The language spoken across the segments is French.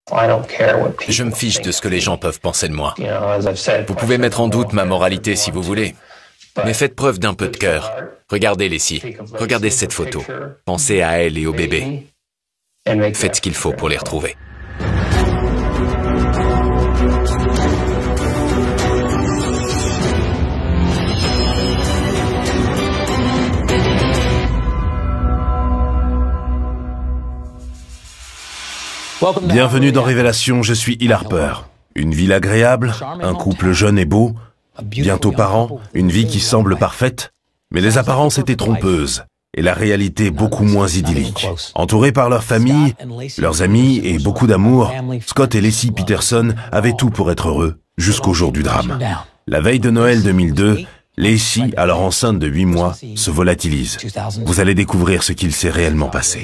Je me fiche de ce que les gens peuvent penser de moi. Vous pouvez mettre en doute ma moralité si vous voulez, mais faites preuve d'un peu de cœur. Regardez Leslie, regardez cette photo. Pensez à elle et au bébé. Faites ce qu'il faut pour les retrouver. Bienvenue dans Révélation, je suis Hill Harper. Une ville agréable, un couple jeune et beau, bientôt parents, une vie qui semble parfaite, mais les apparences étaient trompeuses et la réalité beaucoup moins idyllique. Entourés par leur famille, leurs amis et beaucoup d'amour, Scott et Leslie Peterson avaient tout pour être heureux, jusqu'au jour du drame. La veille de Noël 2002, Leslie, alors enceinte de 8 mois, se volatilise. Vous allez découvrir ce qu'il s'est réellement passé.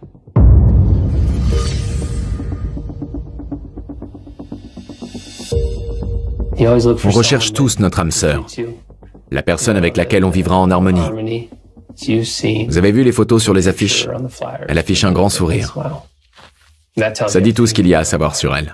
On recherche tous notre âme sœur, la personne avec laquelle on vivra en harmonie. Vous avez vu les photos sur les affiches? Elle affiche un grand sourire. Ça dit tout ce qu'il y a à savoir sur elle.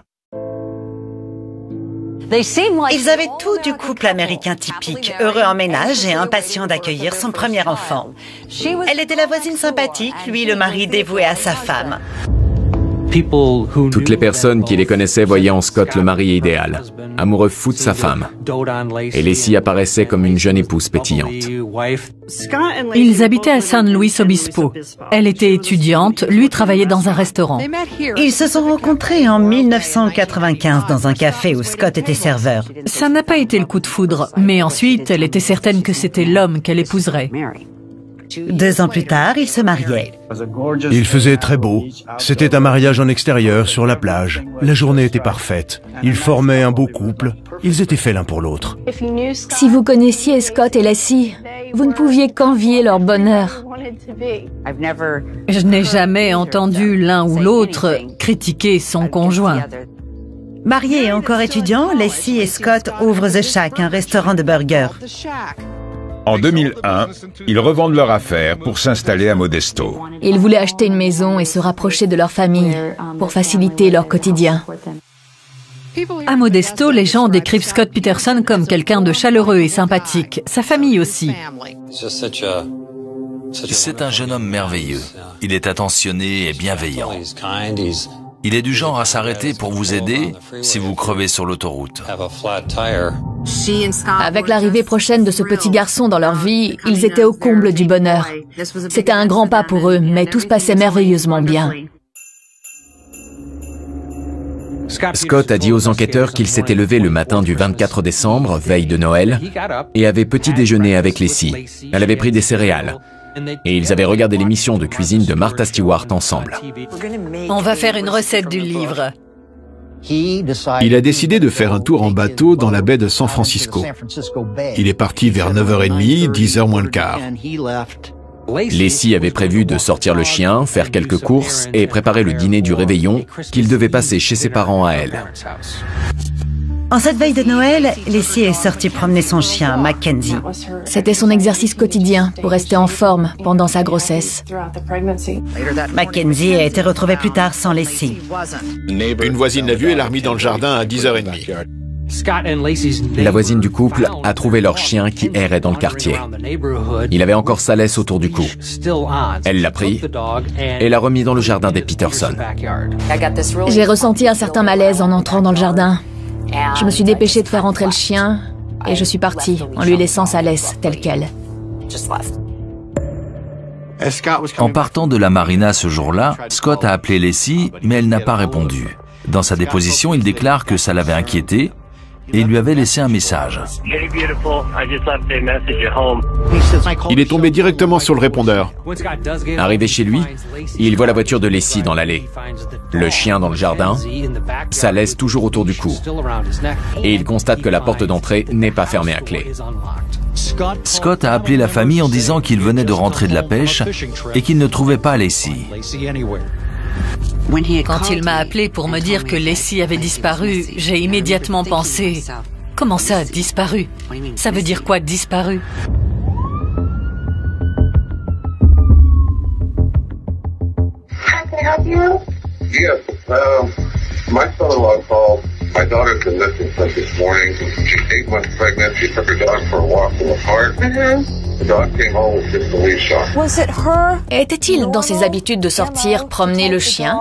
Ils avaient tout du couple américain typique, heureux en ménage et impatient d'accueillir son premier enfant. Elle était la voisine sympathique, lui le mari dévoué à sa femme. Toutes les personnes qui les connaissaient voyaient en Scott le mari idéal, amoureux fou de sa femme. Et Leslie apparaissait comme une jeune épouse pétillante. Ils habitaient à San Luis Obispo. Elle était étudiante, lui travaillait dans un restaurant. Ils se sont rencontrés en 1995 dans un café où Scott était serveur. Ça n'a pas été le coup de foudre, mais ensuite, elle était certaine que c'était l'homme qu'elle épouserait. 2 ans plus tard, ils se mariaient. Il faisait très beau. C'était un mariage en extérieur, sur la plage. La journée était parfaite. Ils formaient un beau couple. Ils étaient faits l'un pour l'autre. Si vous connaissiez Scott et Leslie, vous ne pouviez qu'envier leur bonheur. Je n'ai jamais entendu l'un ou l'autre critiquer son conjoint. Mariés et encore étudiants, Leslie et Scott ouvrent The Shack, un restaurant de burgers. En 2001, ils revendent leur affaire pour s'installer à Modesto. Ils voulaient acheter une maison et se rapprocher de leur famille pour faciliter leur quotidien. À Modesto, les gens décrivent Scott Peterson comme quelqu'un de chaleureux et sympathique. Sa famille aussi. C'est un jeune homme merveilleux. Il est attentionné et bienveillant. Il est du genre à s'arrêter pour vous aider si vous crevez sur l'autoroute. Avec l'arrivée prochaine de ce petit garçon dans leur vie, ils étaient au comble du bonheur. C'était un grand pas pour eux, mais tout se passait merveilleusement bien. Scott a dit aux enquêteurs qu'il s'était levé le matin du 24 décembre, veille de Noël, et avait petit déjeuner avec Leslie. Elle avait pris des céréales. Et ils avaient regardé l'émission de cuisine de Martha Stewart ensemble. On va faire une recette du livre. Il a décidé de faire un tour en bateau dans la baie de San Francisco. Il est parti vers 9h30, 10h moins le quart. Leslie avait prévu de sortir le chien, faire quelques courses et préparer le dîner du réveillon qu'il devait passer chez ses parents à elle. En cette veille de Noël, Leslie est sortie promener son chien, Mackenzie. C'était son exercice quotidien pour rester en forme pendant sa grossesse. Mackenzie a été retrouvée plus tard sans Leslie. Une voisine l'a vu et l'a remis dans le jardin à 10h30. La voisine du couple a trouvé leur chien qui errait dans le quartier. Il avait encore sa laisse autour du cou. Elle l'a pris et l'a remis dans le jardin des Peterson. J'ai ressenti un certain malaise en entrant dans le jardin. Je me suis dépêchée de faire entrer le chien et je suis partie en lui laissant sa laisse telle qu'elle. En partant de la marina ce jour-là, Scott a appelé Leslie, mais elle n'a pas répondu. Dans sa déposition, il déclare que ça l'avait inquiété et il lui avait laissé un message. Il est tombé directement sur le répondeur. Arrivé chez lui, il voit la voiture de Leslie dans l'allée, le chien dans le jardin, sa laisse toujours autour du cou. Et il constate que la porte d'entrée n'est pas fermée à clé. Scott a appelé la famille en disant qu'il venait de rentrer de la pêche et qu'il ne trouvait pas Leslie. Quand il m'a appelé pour me dire que Leslie avait disparu, j'ai immédiatement pensé « Comment ça, disparu? Ça veut dire quoi, disparu ?» My son-in-law called. My daughter's been missing since this morning. She's 8 months pregnant. She took her dog for a walk in the park. The dog came home with just a leash on. Was it her? Était-il dans ses habitudes de sortir promener le chien?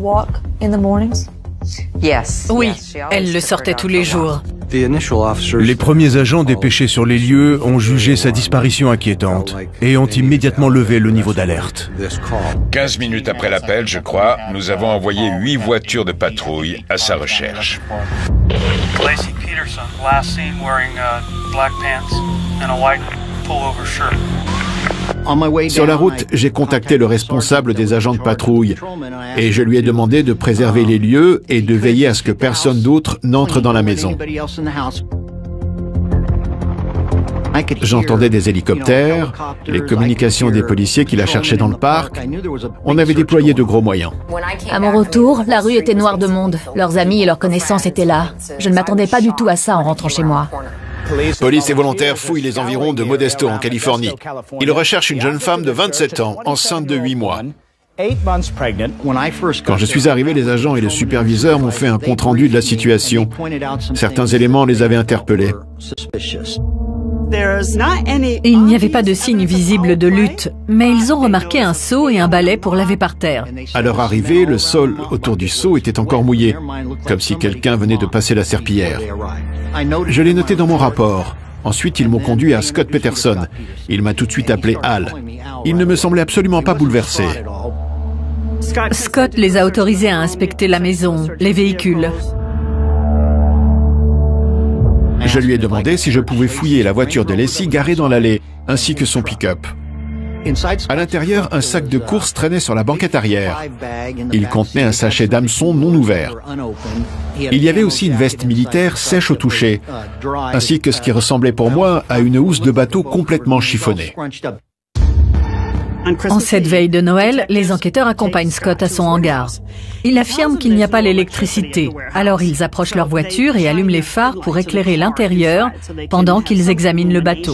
Oui, elle le sortait tous les jours. Les premiers agents dépêchés sur les lieux ont jugé sa disparition inquiétante et ont immédiatement levé le niveau d'alerte. 15 minutes après l'appel, je crois, nous avons envoyé 8 voitures de patrouille à sa recherche. Lacey Peterson, last seen wearing black pants and a white pullover shirt. Sur la route, j'ai contacté le responsable des agents de patrouille et je lui ai demandé de préserver les lieux et de veiller à ce que personne d'autre n'entre dans la maison. J'entendais des hélicoptères, les communications des policiers qui la cherchaient dans le parc. On avait déployé de gros moyens. À mon retour, la rue était noire de monde. Leurs amis et leurs connaissances étaient là. Je ne m'attendais pas du tout à ça en rentrant chez moi. Police et volontaires fouillent les environs de Modesto, en Californie. Ils recherchent une jeune femme de 27 ans, enceinte de 8 mois. Quand je suis arrivé, les agents et le superviseur m'ont fait un compte-rendu de la situation. Certains éléments les avaient interpellés. Il n'y avait pas de signe visible de lutte, mais ils ont remarqué un seau et un balai pour laver par terre. À leur arrivée, le sol autour du seau était encore mouillé, comme si quelqu'un venait de passer la serpillière. Je l'ai noté dans mon rapport. Ensuite, ils m'ont conduit à Scott Peterson. Il m'a tout de suite appelé Al. Il ne me semblait absolument pas bouleversé. Scott les a autorisés à inspecter la maison, les véhicules. Je lui ai demandé si je pouvais fouiller la voiture de Lacey garée dans l'allée, ainsi que son pick-up. À l'intérieur, un sac de course traînait sur la banquette arrière. Il contenait un sachet d'hameçon non ouvert. Il y avait aussi une veste militaire sèche au toucher, ainsi que ce qui ressemblait pour moi à une housse de bateau complètement chiffonnée. En cette veille de Noël, les enquêteurs accompagnent Scott à son hangar. Il affirme qu'il n'y a pas l'électricité, alors ils approchent leur voiture et allument les phares pour éclairer l'intérieur pendant qu'ils examinent le bateau.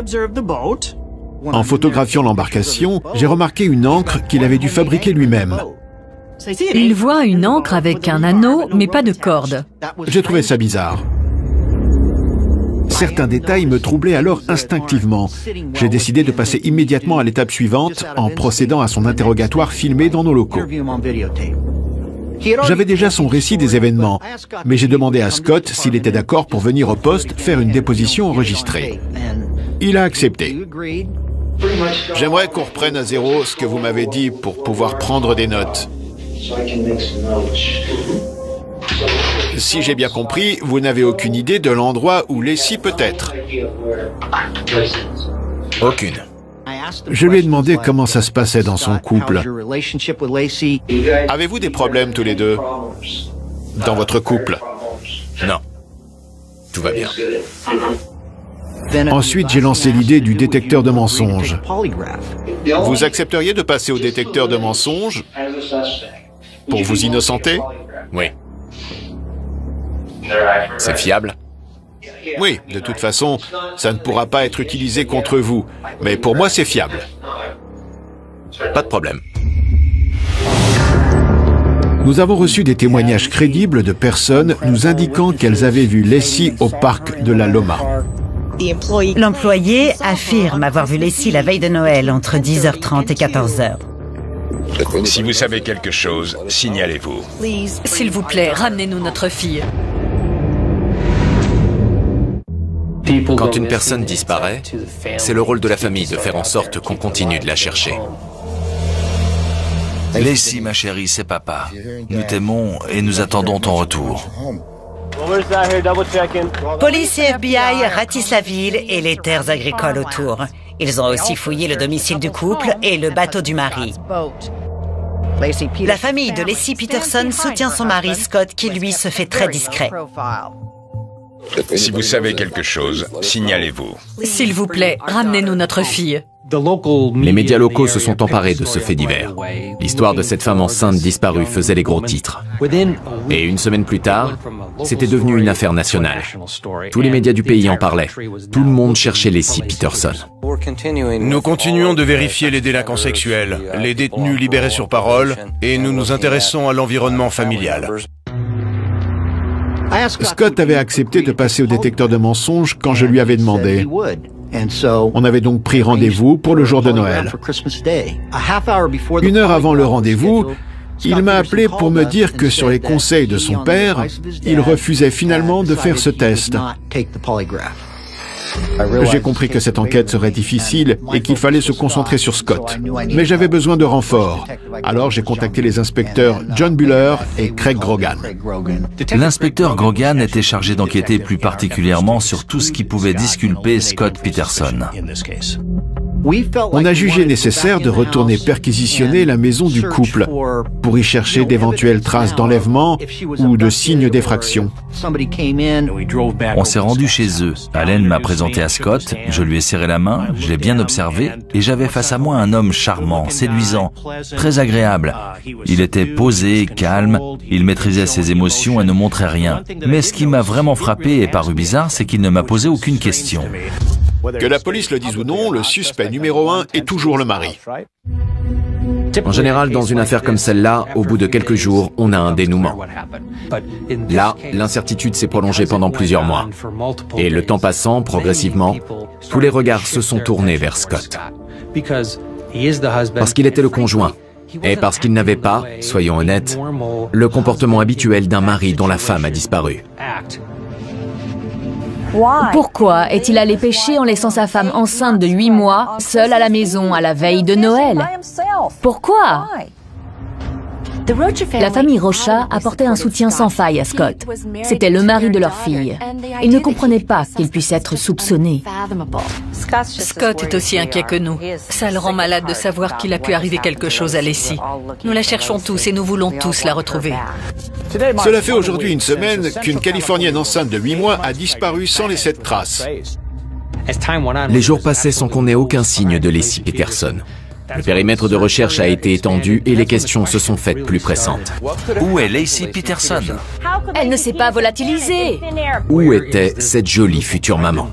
En photographiant l'embarcation, j'ai remarqué une ancre qu'il avait dû fabriquer lui-même. Il voit une ancre avec un anneau, mais pas de corde. J'ai trouvé ça bizarre. Certains détails me troublaient alors instinctivement. J'ai décidé de passer immédiatement à l'étape suivante en procédant à son interrogatoire filmé dans nos locaux. J'avais déjà son récit des événements, mais j'ai demandé à Scott s'il était d'accord pour venir au poste faire une déposition enregistrée. Il a accepté. J'aimerais qu'on reprenne à zéro ce que vous m'avez dit pour pouvoir prendre des notes. Si j'ai bien compris, vous n'avez aucune idée de l'endroit où Lacey peut être. Aucune. Je lui ai demandé comment ça se passait dans son couple. Avez-vous des problèmes tous les deux dans votre couple? Non. Tout va bien. Ensuite, j'ai lancé l'idée du détecteur de mensonges. Vous accepteriez de passer au détecteur de mensonges pour vous innocenter? Oui. C'est fiable? Oui, de toute façon, ça ne pourra pas être utilisé contre vous. Mais pour moi, c'est fiable. Pas de problème. Nous avons reçu des témoignages crédibles de personnes nous indiquant qu'elles avaient vu Lacey au parc de la Loma. L'employé affirme avoir vu Lacey la veille de Noël entre 10h30 et 14h. Si vous savez quelque chose, signalez-vous. S'il vous plaît, ramenez-nous notre fille. Quand une personne disparaît, c'est le rôle de la famille de faire en sorte qu'on continue de la chercher. Lacey, ma chérie, c'est papa. Nous t'aimons et nous attendons ton retour. Police et FBI ratissent la ville et les terres agricoles autour. Ils ont aussi fouillé le domicile du couple et le bateau du mari. La famille de Lacey Peterson soutient son mari Scott qui, lui, se fait très discret. Si vous savez quelque chose, signalez-vous. S'il vous plaît, ramenez-nous notre fille. Les médias locaux se sont emparés de ce fait divers. L'histoire de cette femme enceinte disparue faisait les gros titres. Et une semaine plus tard, c'était devenu une affaire nationale. Tous les médias du pays en parlaient. Tout le monde cherchait Lacey Peterson. Nous continuons de vérifier les délinquants sexuels, les détenus libérés sur parole, et nous nous intéressons à l'environnement familial. Scott avait accepté de passer au détecteur de mensonges quand je lui avais demandé. On avait donc pris rendez-vous pour le jour de Noël. 1 heure avant le rendez-vous, il m'a appelé pour me dire que sur les conseils de son père, il refusait finalement de faire ce test. J'ai compris que cette enquête serait difficile et qu'il fallait se concentrer sur Scott. Mais j'avais besoin de renforts. Alors j'ai contacté les inspecteurs John Buller et Craig Grogan. L'inspecteur Grogan était chargé d'enquêter plus particulièrement sur tout ce qui pouvait disculper Scott Peterson. On a jugé nécessaire de retourner perquisitionner la maison du couple pour y chercher d'éventuelles traces d'enlèvement ou de signes d'effraction. On s'est rendu chez eux. Allen m'a présenté à Scott, je lui ai serré la main, je l'ai bien observé et j'avais face à moi un homme charmant, séduisant, très agréable. Il était posé, calme, il maîtrisait ses émotions et ne montrait rien. Mais ce qui m'a vraiment frappé et paru bizarre, c'est qu'il ne m'a posé aucune question. Que la police le dise ou non, le suspect numéro 1 est toujours le mari. En général, dans une affaire comme celle-là, au bout de quelques jours, on a un dénouement. Là, l'incertitude s'est prolongée pendant plusieurs mois. Et le temps passant, progressivement, tous les regards se sont tournés vers Scott. Parce qu'il était le conjoint. Et parce qu'il n'avait pas, soyons honnêtes, le comportement habituel d'un mari dont la femme a disparu. Pourquoi est-il allé pêcher en laissant sa femme enceinte de 8 mois, seule à la maison à la veille de Noël? Pourquoi? La famille Rocha apportait un soutien sans faille à Scott. C'était le mari de leur fille. Ils ne comprenaient pas qu'il puisse être soupçonné. Scott est aussi inquiet que nous. Ça le rend malade de savoir qu'il a pu arriver quelque chose à Leslie. Nous la cherchons tous et nous voulons tous la retrouver. Cela fait aujourd'hui 1 semaine qu'une Californienne enceinte de 8 mois a disparu sans laisser de traces. Les jours passaient sans qu'on ait aucun signe de Leslie Peterson. Le périmètre de recherche a été étendu et les questions se sont faites plus pressantes. Où est Leslie Peterson? Elle ne s'est pas volatilisée. Où était cette jolie future maman?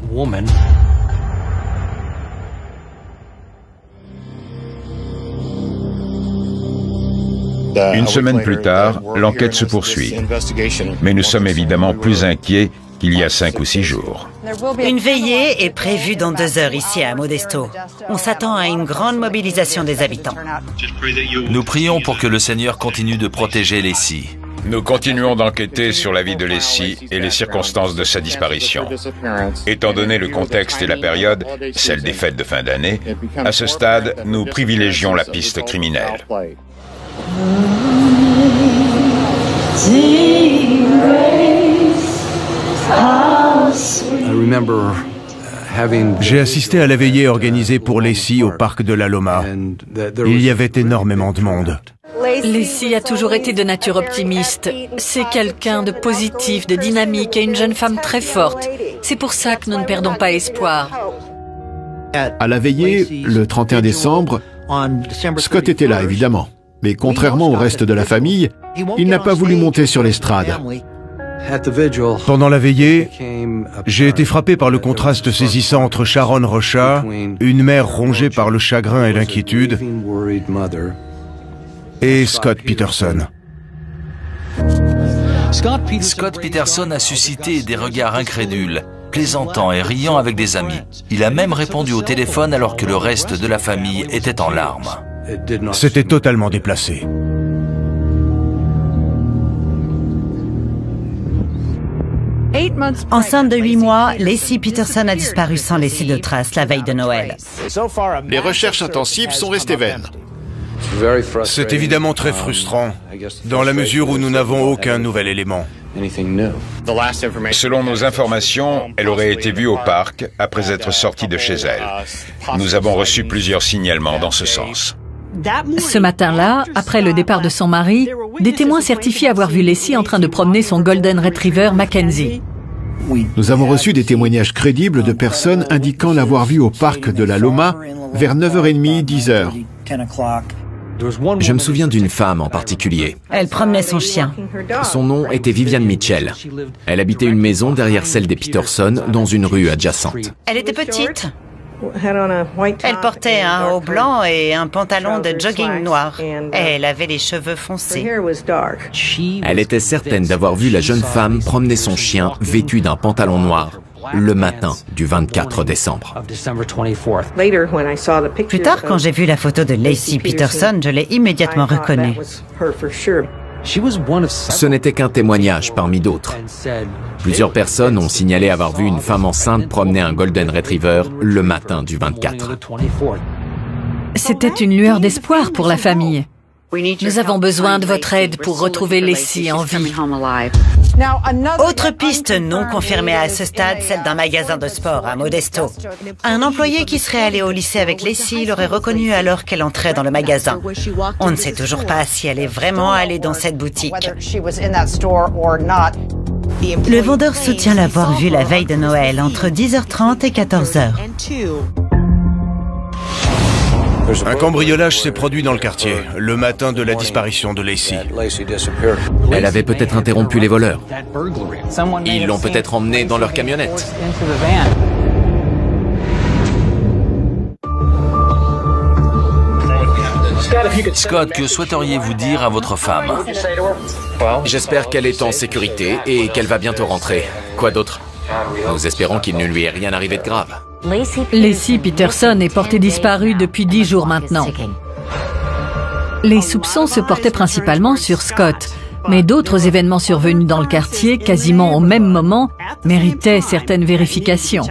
Une semaine plus tard, l'enquête se poursuit. Mais nous sommes évidemment plus inquiets qu'il y a 5 ou 6 jours. Une veillée est prévue dans 2 heures ici à Modesto. On s'attend à une grande mobilisation des habitants. Nous prions pour que le Seigneur continue de protéger Leslie. Nous continuons d'enquêter sur la vie de Leslie et les circonstances de sa disparition. Étant donné le contexte et la période, celle des fêtes de fin d'année, à ce stade, nous privilégions la piste criminelle. J'ai assisté à la veillée organisée pour Leslie au parc de la Loma. Il y avait énormément de monde. Leslie a toujours été de nature optimiste. C'est quelqu'un de positif, de dynamique et une jeune femme très forte. C'est pour ça que nous ne perdons pas espoir. À la veillée, le 31 décembre, Scott était là, évidemment. Mais contrairement au reste de la famille, il n'a pas voulu monter sur l'estrade. Pendant la veillée, j'ai été frappé par le contraste saisissant entre Sharon Rocha, une mère rongée par le chagrin et l'inquiétude, et Scott Peterson. Scott Peterson a suscité des regards incrédules, plaisantant et riant avec des amis. Il a même répondu au téléphone alors que le reste de la famille était en larmes. C'était totalement déplacé. Enceinte de 8 mois, Leslie Peterson a disparu sans laisser de traces la veille de Noël. Les recherches intensives sont restées vaines. C'est évidemment très frustrant, dans la mesure où nous n'avons aucun nouvel élément. Selon nos informations, elle aurait été vue au parc après être sortie de chez elle. Nous avons reçu plusieurs signalements dans ce sens. Ce matin-là, après le départ de son mari, des témoins certifient avoir vu Leslie en train de promener son Golden Retriever Mackenzie. Nous avons reçu des témoignages crédibles de personnes indiquant l'avoir vue au parc de la Loma vers 9h30, 10h. Je me souviens d'une femme en particulier. Elle promenait son chien. Son nom était Viviane Mitchell. Elle habitait une maison derrière celle des Peterson dans une rue adjacente. Elle était petite. Elle portait un haut blanc et un pantalon de jogging noir. Et elle avait les cheveux foncés. Elle était certaine d'avoir vu la jeune femme promener son chien vêtu d'un pantalon noir le matin du 24 décembre. Plus tard, quand j'ai vu la photo de Laci Peterson, je l'ai immédiatement reconnue. Ce n'était qu'un témoignage parmi d'autres. Plusieurs personnes ont signalé avoir vu une femme enceinte promener un Golden Retriever le matin du 24. C'était une lueur d'espoir pour la famille. Nous avons besoin de votre aide pour retrouver Laci en vie. Autre piste non confirmée à ce stade, celle d'un magasin de sport à Modesto. Un employé qui serait allé au lycée avec Laci l'aurait reconnue alors qu'elle entrait dans le magasin. On ne sait toujours pas si elle est vraiment allée dans cette boutique. Le vendeur soutient l'avoir vue la veille de Noël entre 10h30 et 14h. Un cambriolage s'est produit dans le quartier, le matin de la disparition de Laci. Elle avait peut-être interrompu les voleurs. Ils l'ont peut-être emmenée dans leur camionnette. Scott, que souhaiteriez-vous dire à votre femme? J'espère qu'elle est en sécurité et qu'elle va bientôt rentrer. Quoi d'autre? Nous espérons qu'il ne lui est rien arrivé de grave. Laci Peterson est portée disparue depuis 10 jours maintenant. Les soupçons se portaient principalement sur Scott, mais d'autres événements survenus dans le quartier, quasiment au même moment, méritaient certaines vérifications.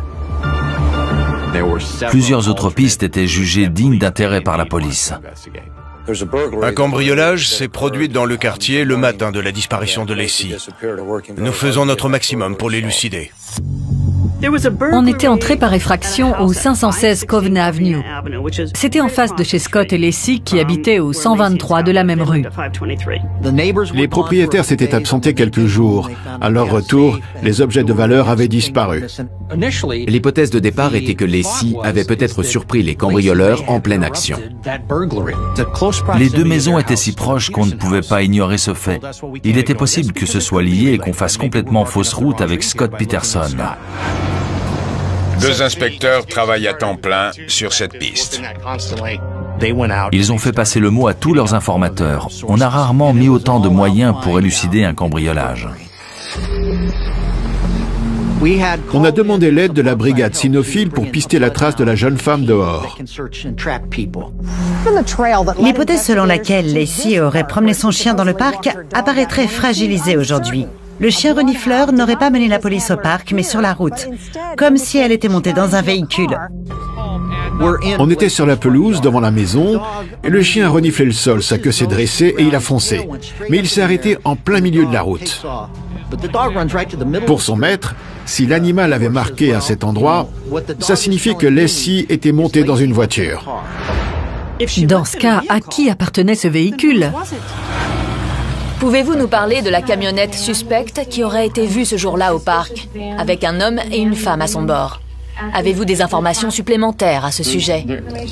Plusieurs autres pistes étaient jugées dignes d'intérêt par la police. Un cambriolage s'est produit dans le quartier le matin de la disparition de Laci. Nous faisons notre maximum pour l'élucider. On était entré par effraction au 516 Covenant Avenue. C'était en face de chez Scott et Laci qui habitaient au 123 de la même rue. Les propriétaires s'étaient absentés quelques jours. À leur retour, les objets de valeur avaient disparu. L'hypothèse de départ était que Laci avait peut-être surpris les cambrioleurs en pleine action. Les deux maisons étaient si proches qu'on ne pouvait pas ignorer ce fait. Il était possible que ce soit lié et qu'on fasse complètement fausse route avec Scott Peterson. 2 inspecteurs travaillent à temps plein sur cette piste. Ils ont fait passer le mot à tous leurs informateurs. On a rarement mis autant de moyens pour élucider un cambriolage. On a demandé l'aide de la brigade cynophile pour pister la trace de la jeune femme dehors. L'hypothèse selon laquelle Laci aurait promené son chien dans le parc apparaîtrait fragilisée aujourd'hui. Le chien renifleur n'aurait pas mené la police au parc, mais sur la route, comme si elle était montée dans un véhicule. On était sur la pelouse devant la maison et le chien a reniflé le sol, sa queue s'est dressée et il a foncé. Mais il s'est arrêté en plein milieu de la route. Pour son maître, si l'animal avait marqué à cet endroit, ça signifiait que Laci était montée dans une voiture. Dans ce cas, à qui appartenait ce véhicule? Pouvez-vous nous parler de la camionnette suspecte qui aurait été vue ce jour-là au parc, avec un homme et une femme à son bord? Avez-vous des informations supplémentaires à ce sujet?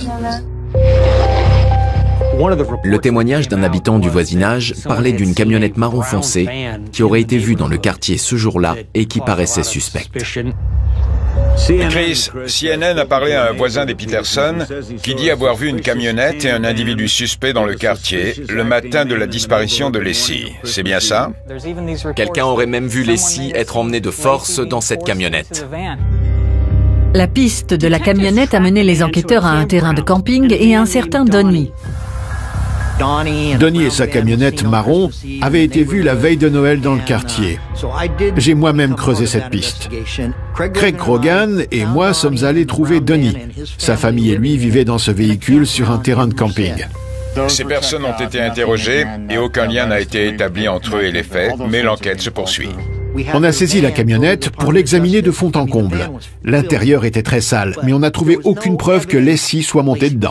Le témoignage d'un habitant du voisinage parlait d'une camionnette marron foncé qui aurait été vue dans le quartier ce jour-là et qui paraissait suspecte. Chris, CNN a parlé à un voisin des Peterson qui dit avoir vu une camionnette et un individu suspect dans le quartier le matin de la disparition de Laci. C'est bien ça? Quelqu'un aurait même vu Laci être emmené de force dans cette camionnette. La piste de la camionnette a mené les enquêteurs à un terrain de camping et à un certain Donnie. Donnie et sa camionnette marron avaient été vus la veille de Noël dans le quartier. J'ai moi-même creusé cette piste. Craig Grogan et moi sommes allés trouver Donnie. Sa famille et lui vivaient dans ce véhicule sur un terrain de camping. Ces personnes ont été interrogées et aucun lien n'a été établi entre eux et les faits, mais l'enquête se poursuit. On a saisi la camionnette pour l'examiner de fond en comble. L'intérieur était très sale, mais on n'a trouvé aucune preuve que Laci soit montée dedans.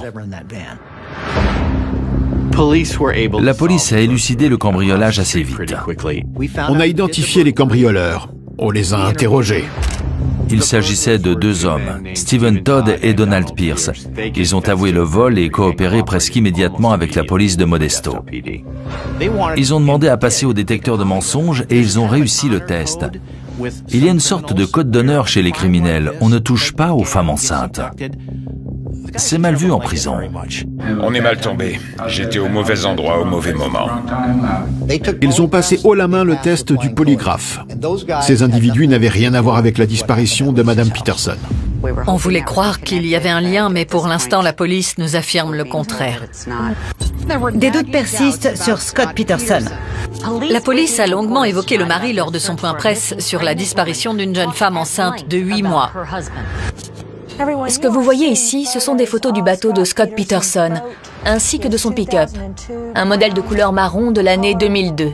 La police a élucidé le cambriolage assez vite. On a identifié les cambrioleurs. On les a interrogés. Il s'agissait de 2 hommes, Stephen Todd et Donald Pierce. Ils ont avoué le vol et coopéré presque immédiatement avec la police de Modesto. Ils ont demandé à passer au détecteur de mensonges et ils ont réussi le test. Il y a une sorte de code d'honneur chez les criminels. On ne touche pas aux femmes enceintes. C'est mal vu en prison. On est mal tombé. J'étais au mauvais endroit au mauvais moment. Ils ont passé haut la main le test du polygraphe. Ces individus n'avaient rien à voir avec la disparition de Madame Peterson. On voulait croire qu'il y avait un lien, mais pour l'instant, la police nous affirme le contraire. Des doutes persistent sur Scott Peterson. La police a longuement évoqué le mari lors de son point presse sur la disparition d'une jeune femme enceinte de 8 mois. Ce que vous voyez ici, ce sont des photos du bateau de Scott Peterson, ainsi que de son pick-up, un modèle de couleur marron de l'année 2002.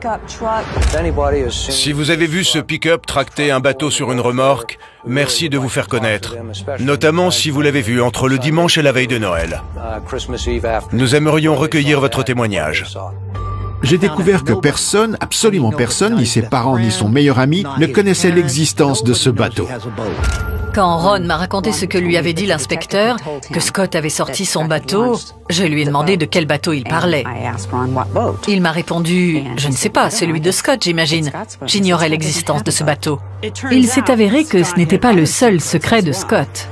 Si vous avez vu ce pick-up tracter un bateau sur une remorque, merci de vous faire connaître, notamment si vous l'avez vu entre le dimanche et la veille de Noël. Nous aimerions recueillir votre témoignage. J'ai découvert que personne, absolument personne, ni ses parents ni son meilleur ami, ne connaissait l'existence de ce bateau. Quand Ron m'a raconté ce que lui avait dit l'inspecteur, que Scott avait sorti son bateau, je lui ai demandé de quel bateau il parlait. Il m'a répondu, je ne sais pas, celui de Scott, j'imagine. J'ignorais l'existence de ce bateau. Il s'est avéré que ce n'était pas le seul secret de Scott.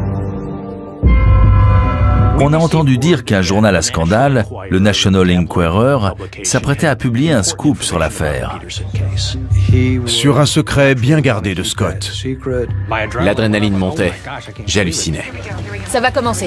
On a entendu dire qu'un journal à scandale, le National Enquirer, s'apprêtait à publier un scoop sur l'affaire. Sur un secret bien gardé de Scott. L'adrénaline montait. J'hallucinais. Ça va commencer.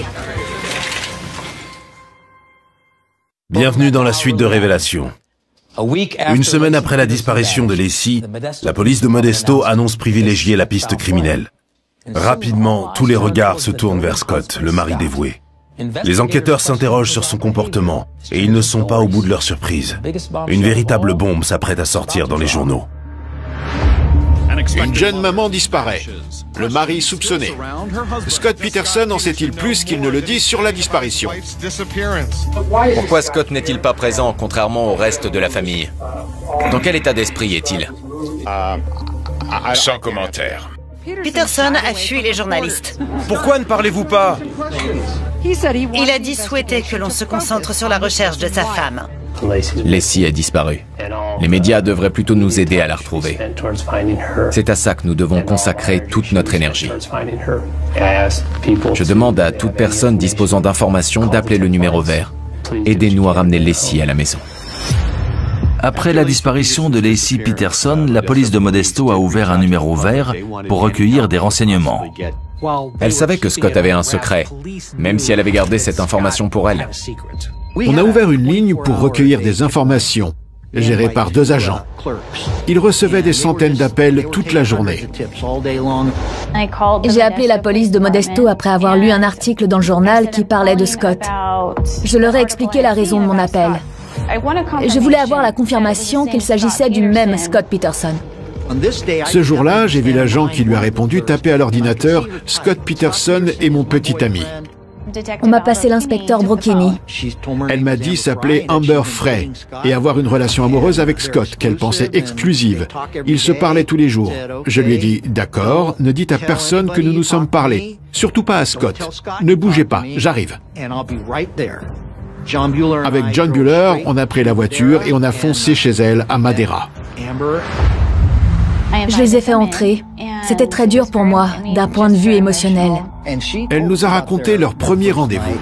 Bienvenue dans la suite de Révélations. Une semaine après la disparition de Lacey, la police de Modesto annonce privilégier la piste criminelle. Rapidement, tous les regards se tournent vers Scott, le mari dévoué. Les enquêteurs s'interrogent sur son comportement et ils ne sont pas au bout de leur surprise. Une véritable bombe s'apprête à sortir dans les journaux. Une jeune maman disparaît. Le mari soupçonné. Scott Peterson en sait-il plus qu'il ne le dit sur la disparition? Pourquoi Scott n'est-il pas présent, contrairement au reste de la famille? Dans quel état d'esprit est-il? Sans commentaire. Peterson a fui les journalistes. Pourquoi ne parlez-vous pas? Il a dit souhaiter que l'on se concentre sur la recherche de sa femme. Lacey a disparu. Les médias devraient plutôt nous aider à la retrouver. C'est à ça que nous devons consacrer toute notre énergie. Je demande à toute personne disposant d'informations d'appeler le numéro vert. Aidez-nous à ramener Lacey à la maison. Après la disparition de Lacey Peterson, la police de Modesto a ouvert un numéro vert pour recueillir des renseignements. Elle savait que Scott avait un secret, même si elle avait gardé cette information pour elle. On a ouvert une ligne pour recueillir des informations, gérée par 2 agents. Ils recevaient des centaines d'appels toute la journée. J'ai appelé la police de Modesto après avoir lu un article dans le journal qui parlait de Scott. Je leur ai expliqué la raison de mon appel. Je voulais avoir la confirmation qu'il s'agissait du même Scott Peterson. Ce jour-là, j'ai vu l'agent qui lui a répondu taper à l'ordinateur « Scott Peterson est mon petit ami ». On m'a passé l'inspecteur Brocchini. Elle m'a dit s'appeler Amber Frey et avoir une relation amoureuse avec Scott, qu'elle pensait exclusive. Ils se parlaient tous les jours. Je lui ai dit « D'accord, ne dites à personne que nous nous sommes parlé. Surtout pas à Scott. Ne bougez pas, j'arrive. » Avec John Bueller, on a pris la voiture et on a foncé chez elle à Madera. Je les ai fait entrer. C'était très dur pour moi, d'un point de vue émotionnel. Elle nous a raconté leur premier rendez-vous.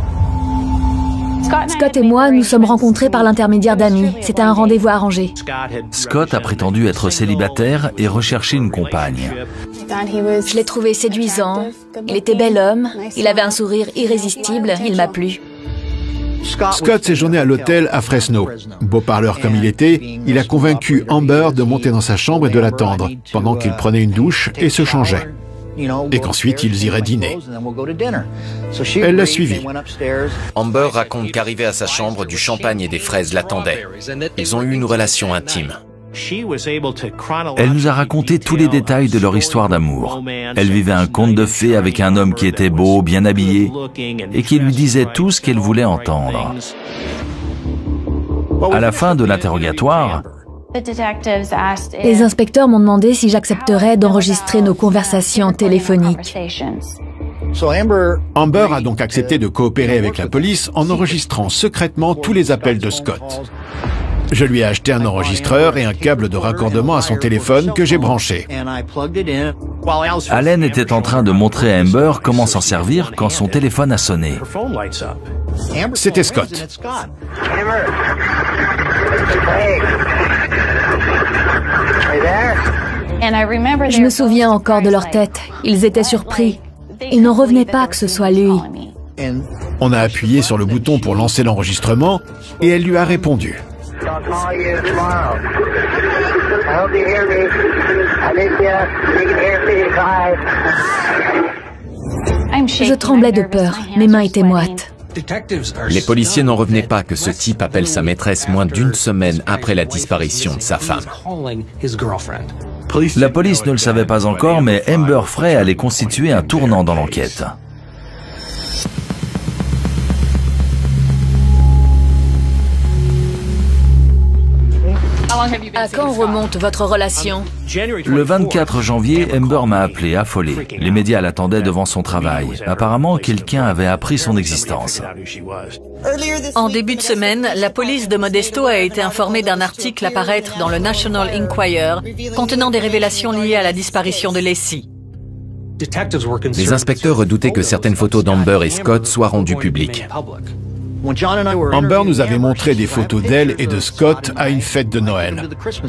Scott et moi nous sommes rencontrés par l'intermédiaire d'amis. C'était un rendez-vous arrangé. Scott a prétendu être célibataire et rechercher une compagne. Je l'ai trouvé séduisant. Il était bel homme. Il avait un sourire irrésistible. Il m'a plu. Scott séjournait à l'hôtel à Fresno. Beau parleur comme il était, il a convaincu Amber de monter dans sa chambre et de l'attendre, pendant qu'il prenait une douche et se changeait. Et qu'ensuite ils iraient dîner. Elle l'a suivi. Amber raconte qu'arrivé à sa chambre, du champagne et des fraises l'attendaient. Ils ont eu une relation intime. Elle nous a raconté tous les détails de leur histoire d'amour. Elle vivait un conte de fées avec un homme qui était beau, bien habillé, et qui lui disait tout ce qu'elle voulait entendre. À la fin de l'interrogatoire, les inspecteurs m'ont demandé si j'accepterais d'enregistrer nos conversations téléphoniques. Amber a donc accepté de coopérer avec la police en enregistrant secrètement tous les appels de Scott. Je lui ai acheté un enregistreur et un câble de raccordement à son téléphone que j'ai branché. Allen était en train de montrer à Amber comment s'en servir quand son téléphone a sonné. C'était Scott. Je me souviens encore de leur tête. Ils étaient surpris. Ils n'en revenaient pas que ce soit lui. On a appuyé sur le bouton pour lancer l'enregistrement et elle lui a répondu. Je tremblais de peur. Mes mains étaient moites. Les policiers n'en revenaient pas que ce type appelle sa maîtresse moins d'une semaine après la disparition de sa femme. La police ne le savait pas encore, mais Amber Frey allait constituer un tournant dans l'enquête. À quand remonte votre relation? Le 24 janvier, Amber m'a appelé, affolée. Les médias l'attendaient devant son travail. Apparemment, quelqu'un avait appris son existence. En début de semaine, la police de Modesto a été informée d'un article à paraître dans le National Enquirer contenant des révélations liées à la disparition de Laci. Les inspecteurs redoutaient que certaines photos d'Amber et Scott soient rendues publiques. Amber nous avait montré des photos d'elle et de Scott à une fête de Noël.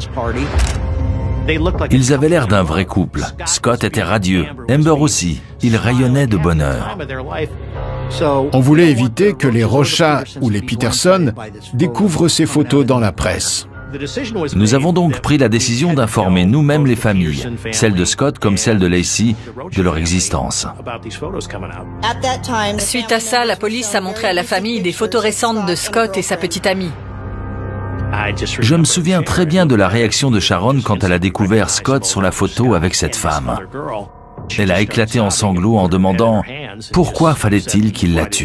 Ils avaient l'air d'un vrai couple. Scott était radieux, Amber aussi. Il rayonnait de bonheur. On voulait éviter que les Rocha ou les Peterson découvrent ces photos dans la presse. Nous avons donc pris la décision d'informer nous-mêmes les familles, celles de Scott comme celles de Laci, de leur existence. Suite à ça, la police a montré à la famille des photos récentes de Scott et sa petite amie. Je me souviens très bien de la réaction de Sharon quand elle a découvert Scott sur la photo avec cette femme. Elle a éclaté en sanglots en demandant « Pourquoi fallait-il qu'il la tue ?»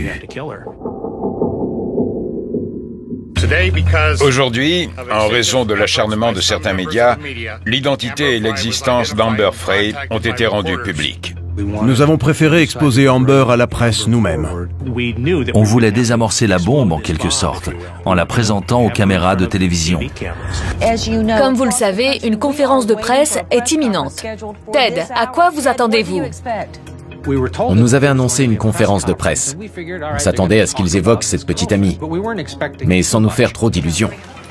Aujourd'hui, en raison de l'acharnement de certains médias, l'identité et l'existence d'Amber Frey ont été rendues publiques. Nous avons préféré exposer Amber à la presse nous-mêmes. On voulait désamorcer la bombe en quelque sorte, en la présentant aux caméras de télévision. Comme vous le savez, une conférence de presse est imminente. Ted, à quoi vous attendez-vous? On nous avait annoncé une conférence de presse. On s'attendait à ce qu'ils évoquent cette petite amie, mais sans nous faire trop d'illusions.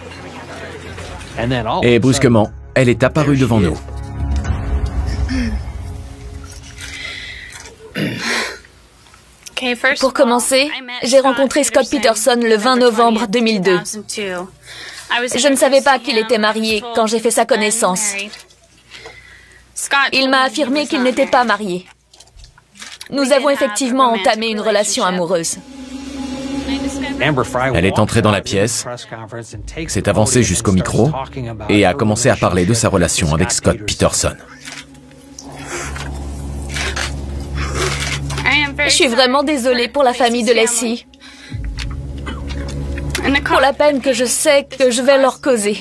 Et brusquement, elle est apparue devant nous. Pour commencer, j'ai rencontré Scott Peterson le 20 novembre 2002. Je ne savais pas qu'il était marié quand j'ai fait sa connaissance. Il m'a affirmé qu'il n'était pas marié. Nous avons effectivement entamé une relation amoureuse. Elle est entrée dans la pièce, s'est avancée jusqu'au micro et a commencé à parler de sa relation avec Scott Peterson. Je suis vraiment désolée pour la famille de Laci. Pour la peine que je sais que je vais leur causer.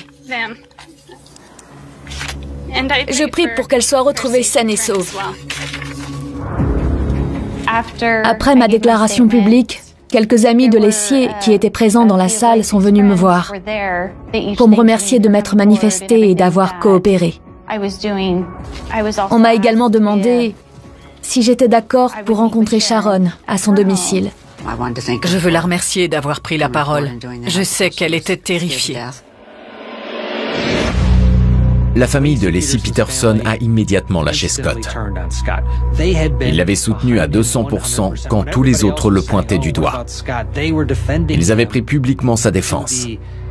Je prie pour qu'elle soit retrouvée saine et sauve. Après ma déclaration publique, quelques amis de Laci qui étaient présents dans la salle sont venus me voir pour me remercier de m'être manifesté et d'avoir coopéré. On m'a également demandé si j'étais d'accord pour rencontrer Sharon à son domicile. Je veux la remercier d'avoir pris la parole. Je sais qu'elle était terrifiée. La famille de Laci Peterson a immédiatement lâché Scott. Ils l'avaient soutenu à 200% quand tous les autres le pointaient du doigt. Ils avaient pris publiquement sa défense.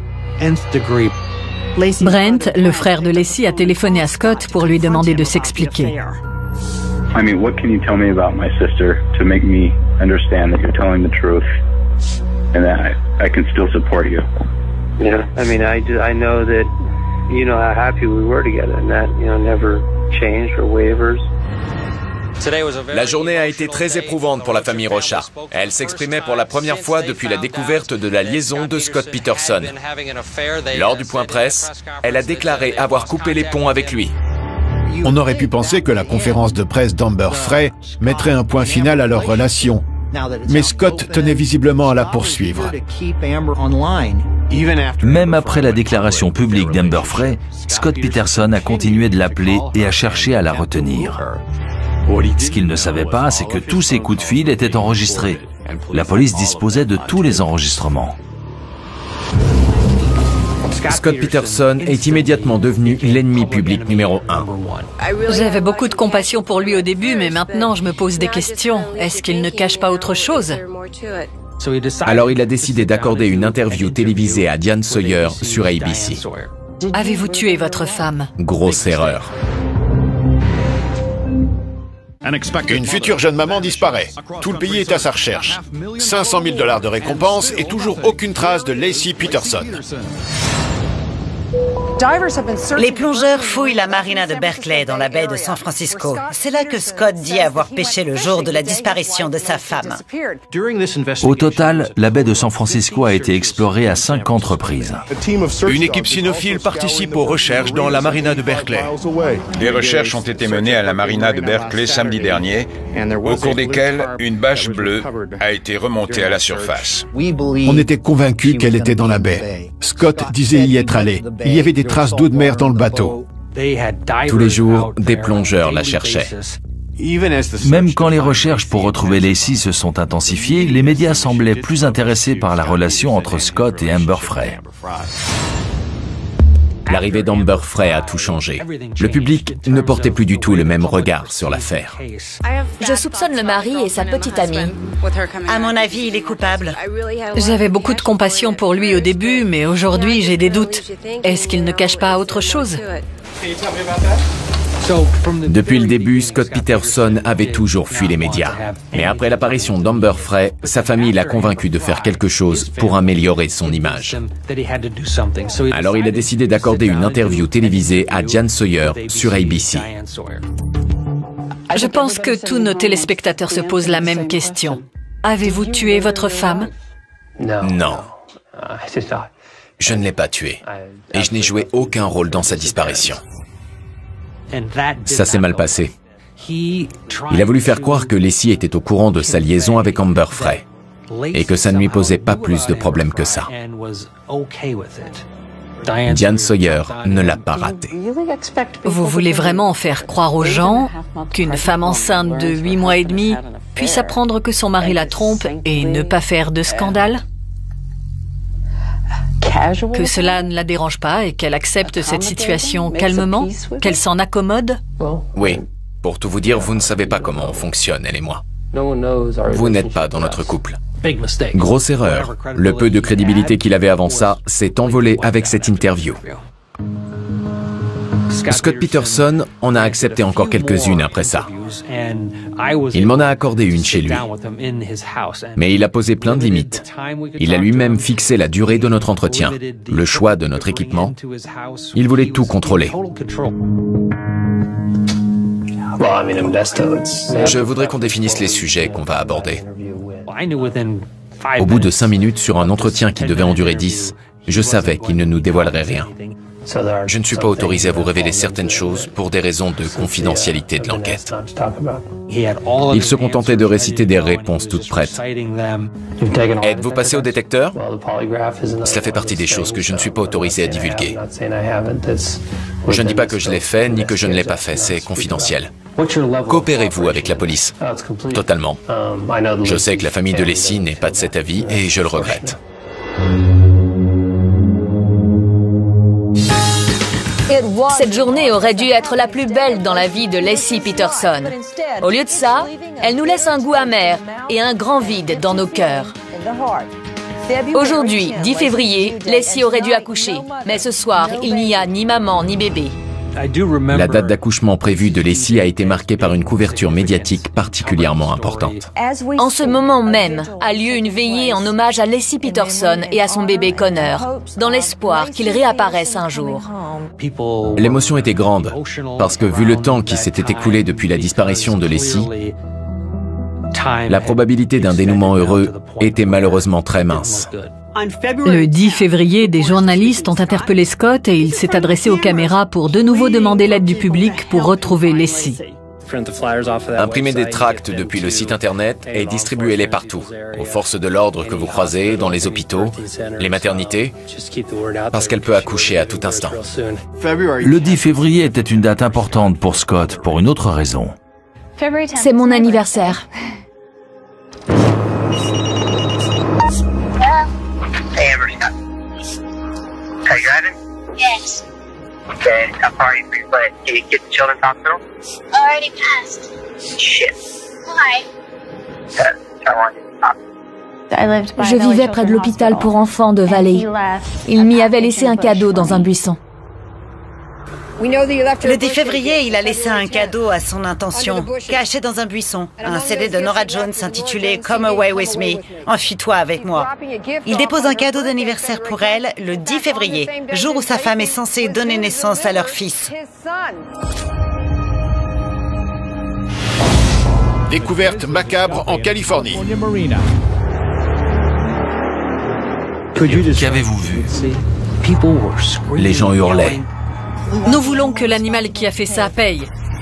Brent, le frère de Laci, a téléphoné à Scott pour lui demander de s'expliquer. I mean, what can you tell me about my sister to make me understand that you're telling the truth and that I can still support you? Yeah, I mean, I know that you know how happy we were together and that, you know, never changed or wavers. La journée a été très éprouvante pour la famille Rocha. Elle s'exprimait pour la première fois depuis la découverte de la liaison de Scott Peterson. Lors du point presse, elle a déclaré avoir coupé les ponts avec lui. On aurait pu penser que la conférence de presse d'Amber Frey mettrait un point final à leur relation. Mais Scott tenait visiblement à la poursuivre. Même après la déclaration publique d'Amber Frey, Scott Peterson a continué de l'appeler et a cherché à la retenir. Ce qu'il ne savait pas, c'est que tous ses coups de fil étaient enregistrés. La police disposait de tous les enregistrements. Scott Peterson est immédiatement devenu l'ennemi public numéro 1. J'avais beaucoup de compassion pour lui au début, mais maintenant je me pose des questions. Est-ce qu'il ne cache pas autre chose? Alors il a décidé d'accorder une interview télévisée à Diane Sawyer sur ABC. Avez-vous tué votre femme? Grosse erreur. Une future jeune maman disparaît. Tout le pays est à sa recherche. 500 000 $ de récompense et toujours aucune trace de Laci Peterson. Les plongeurs fouillent la marina de Berkeley dans la baie de San Francisco. C'est là que Scott dit avoir pêché le jour de la disparition de sa femme. Au total, la baie de San Francisco a été explorée à 50 reprises. Une équipe cynophile participe aux recherches dans la marina de Berkeley. Des recherches ont été menées à la marina de Berkeley samedi dernier, au cours desquelles une bâche bleue a été remontée à la surface. On était convaincus qu'elle était dans la baie. Scott disait y être allé. Il y avait des traces d'eau de mer dans le bateau. Tous les jours, des plongeurs la cherchaient. Même quand les recherches pour retrouver Laci se sont intensifiées, les médias semblaient plus intéressés par la relation entre Scott et Amber Frey. L'arrivée d'Amber Frey a tout changé. Le public ne portait plus du tout le même regard sur l'affaire. Je soupçonne le mari et sa petite amie. À mon avis, il est coupable. J'avais beaucoup de compassion pour lui au début, mais aujourd'hui j'ai des doutes. Est-ce qu'il ne cache pas autre chose? Depuis le début, Scott Peterson avait toujours fui les médias. Mais après l'apparition d'Amber Frey, sa famille l'a convaincu de faire quelque chose pour améliorer son image. Alors il a décidé d'accorder une interview télévisée à Diane Sawyer sur ABC. Je pense que tous nos téléspectateurs se posent la même question. Avez-vous tué votre femme? Non. Je ne l'ai pas tuée. Et je n'ai joué aucun rôle dans sa disparition. Ça s'est mal passé. Il a voulu faire croire que Laci était au courant de sa liaison avec Amber Frey et que ça ne lui posait pas plus de problèmes que ça. Diane Sawyer ne l'a pas raté. Vous voulez vraiment faire croire aux gens qu'une femme enceinte de 8 mois et demi puisse apprendre que son mari la trompe et ne pas faire de scandale? Que cela ne la dérange pas et qu'elle accepte cette situation calmement? Qu'elle s'en accommode? Oui. Pour tout vous dire, vous ne savez pas comment on fonctionne, elle et moi. Vous n'êtes pas dans notre couple. Grosse erreur. Le peu de crédibilité qu'il avait avant ça s'est envolé avec cette interview. Scott Peterson en a accepté encore quelques-unes après ça. Il m'en a accordé une chez lui. Mais il a posé plein de limites. Il a lui-même fixé la durée de notre entretien, le choix de notre équipement. Il voulait tout contrôler. Je voudrais qu'on définisse les sujets qu'on va aborder. Au bout de 5 minutes sur un entretien qui devait en durer 10, je savais qu'il ne nous dévoilerait rien. Je ne suis pas autorisé à vous révéler certaines choses pour des raisons de confidentialité de l'enquête. Il se contentait de réciter des réponses toutes prêtes. Êtes-vous passé au détecteur? Cela fait partie des choses que je ne suis pas autorisé à divulguer. Je ne dis pas que je l'ai fait, ni que je ne l'ai pas fait, c'est confidentiel. Coopérez-vous avec la police? Totalement. Je sais que la famille de Laci n'est pas de cet avis et je le regrette. Cette journée aurait dû être la plus belle dans la vie de Laci Peterson. Au lieu de ça, elle nous laisse un goût amer et un grand vide dans nos cœurs. Aujourd'hui, 10 février, Laci aurait dû accoucher, mais ce soir, il n'y a ni maman ni bébé. La date d'accouchement prévue de Laci a été marquée par une couverture médiatique particulièrement importante. En ce moment même, a lieu une veillée en hommage à Laci Peterson et à son bébé Connor, dans l'espoir qu'il réapparaisse un jour. L'émotion était grande, parce que vu le temps qui s'était écoulé depuis la disparition de Laci, la probabilité d'un dénouement heureux était malheureusement très mince. Le 10 février, des journalistes ont interpellé Scott et il s'est adressé aux caméras pour de nouveau demander l'aide du public pour retrouver Laci. Imprimez des tracts depuis le site internet et distribuez-les partout, aux forces de l'ordre que vous croisez, dans les hôpitaux, les maternités, parce qu'elle peut accoucher à tout instant. Le 10 février était une date importante pour Scott, pour une autre raison. C'est mon anniversaire. Are you driving? Yes. Okay, how far are you free to play? Can you get to Children's Hospital? Already passed. Shit. Why? I want you to stop. Je vivais près de l'hôpital pour enfants de Valley. Il m'y avait laissé un cadeau dans un buisson. Le 10 février, il a laissé un cadeau à son intention, caché dans un buisson, un CD de Norah Jones intitulé « Come Away With Me », « Enfuis-toi avec moi ». Il dépose un cadeau d'anniversaire pour elle le 10 février, jour où sa femme est censée donner naissance à leur fils. Découverte macabre en Californie. Qu'avez-vous vu? Les gens hurlaient. Nous voulons que l'animal qui a fait ça paye.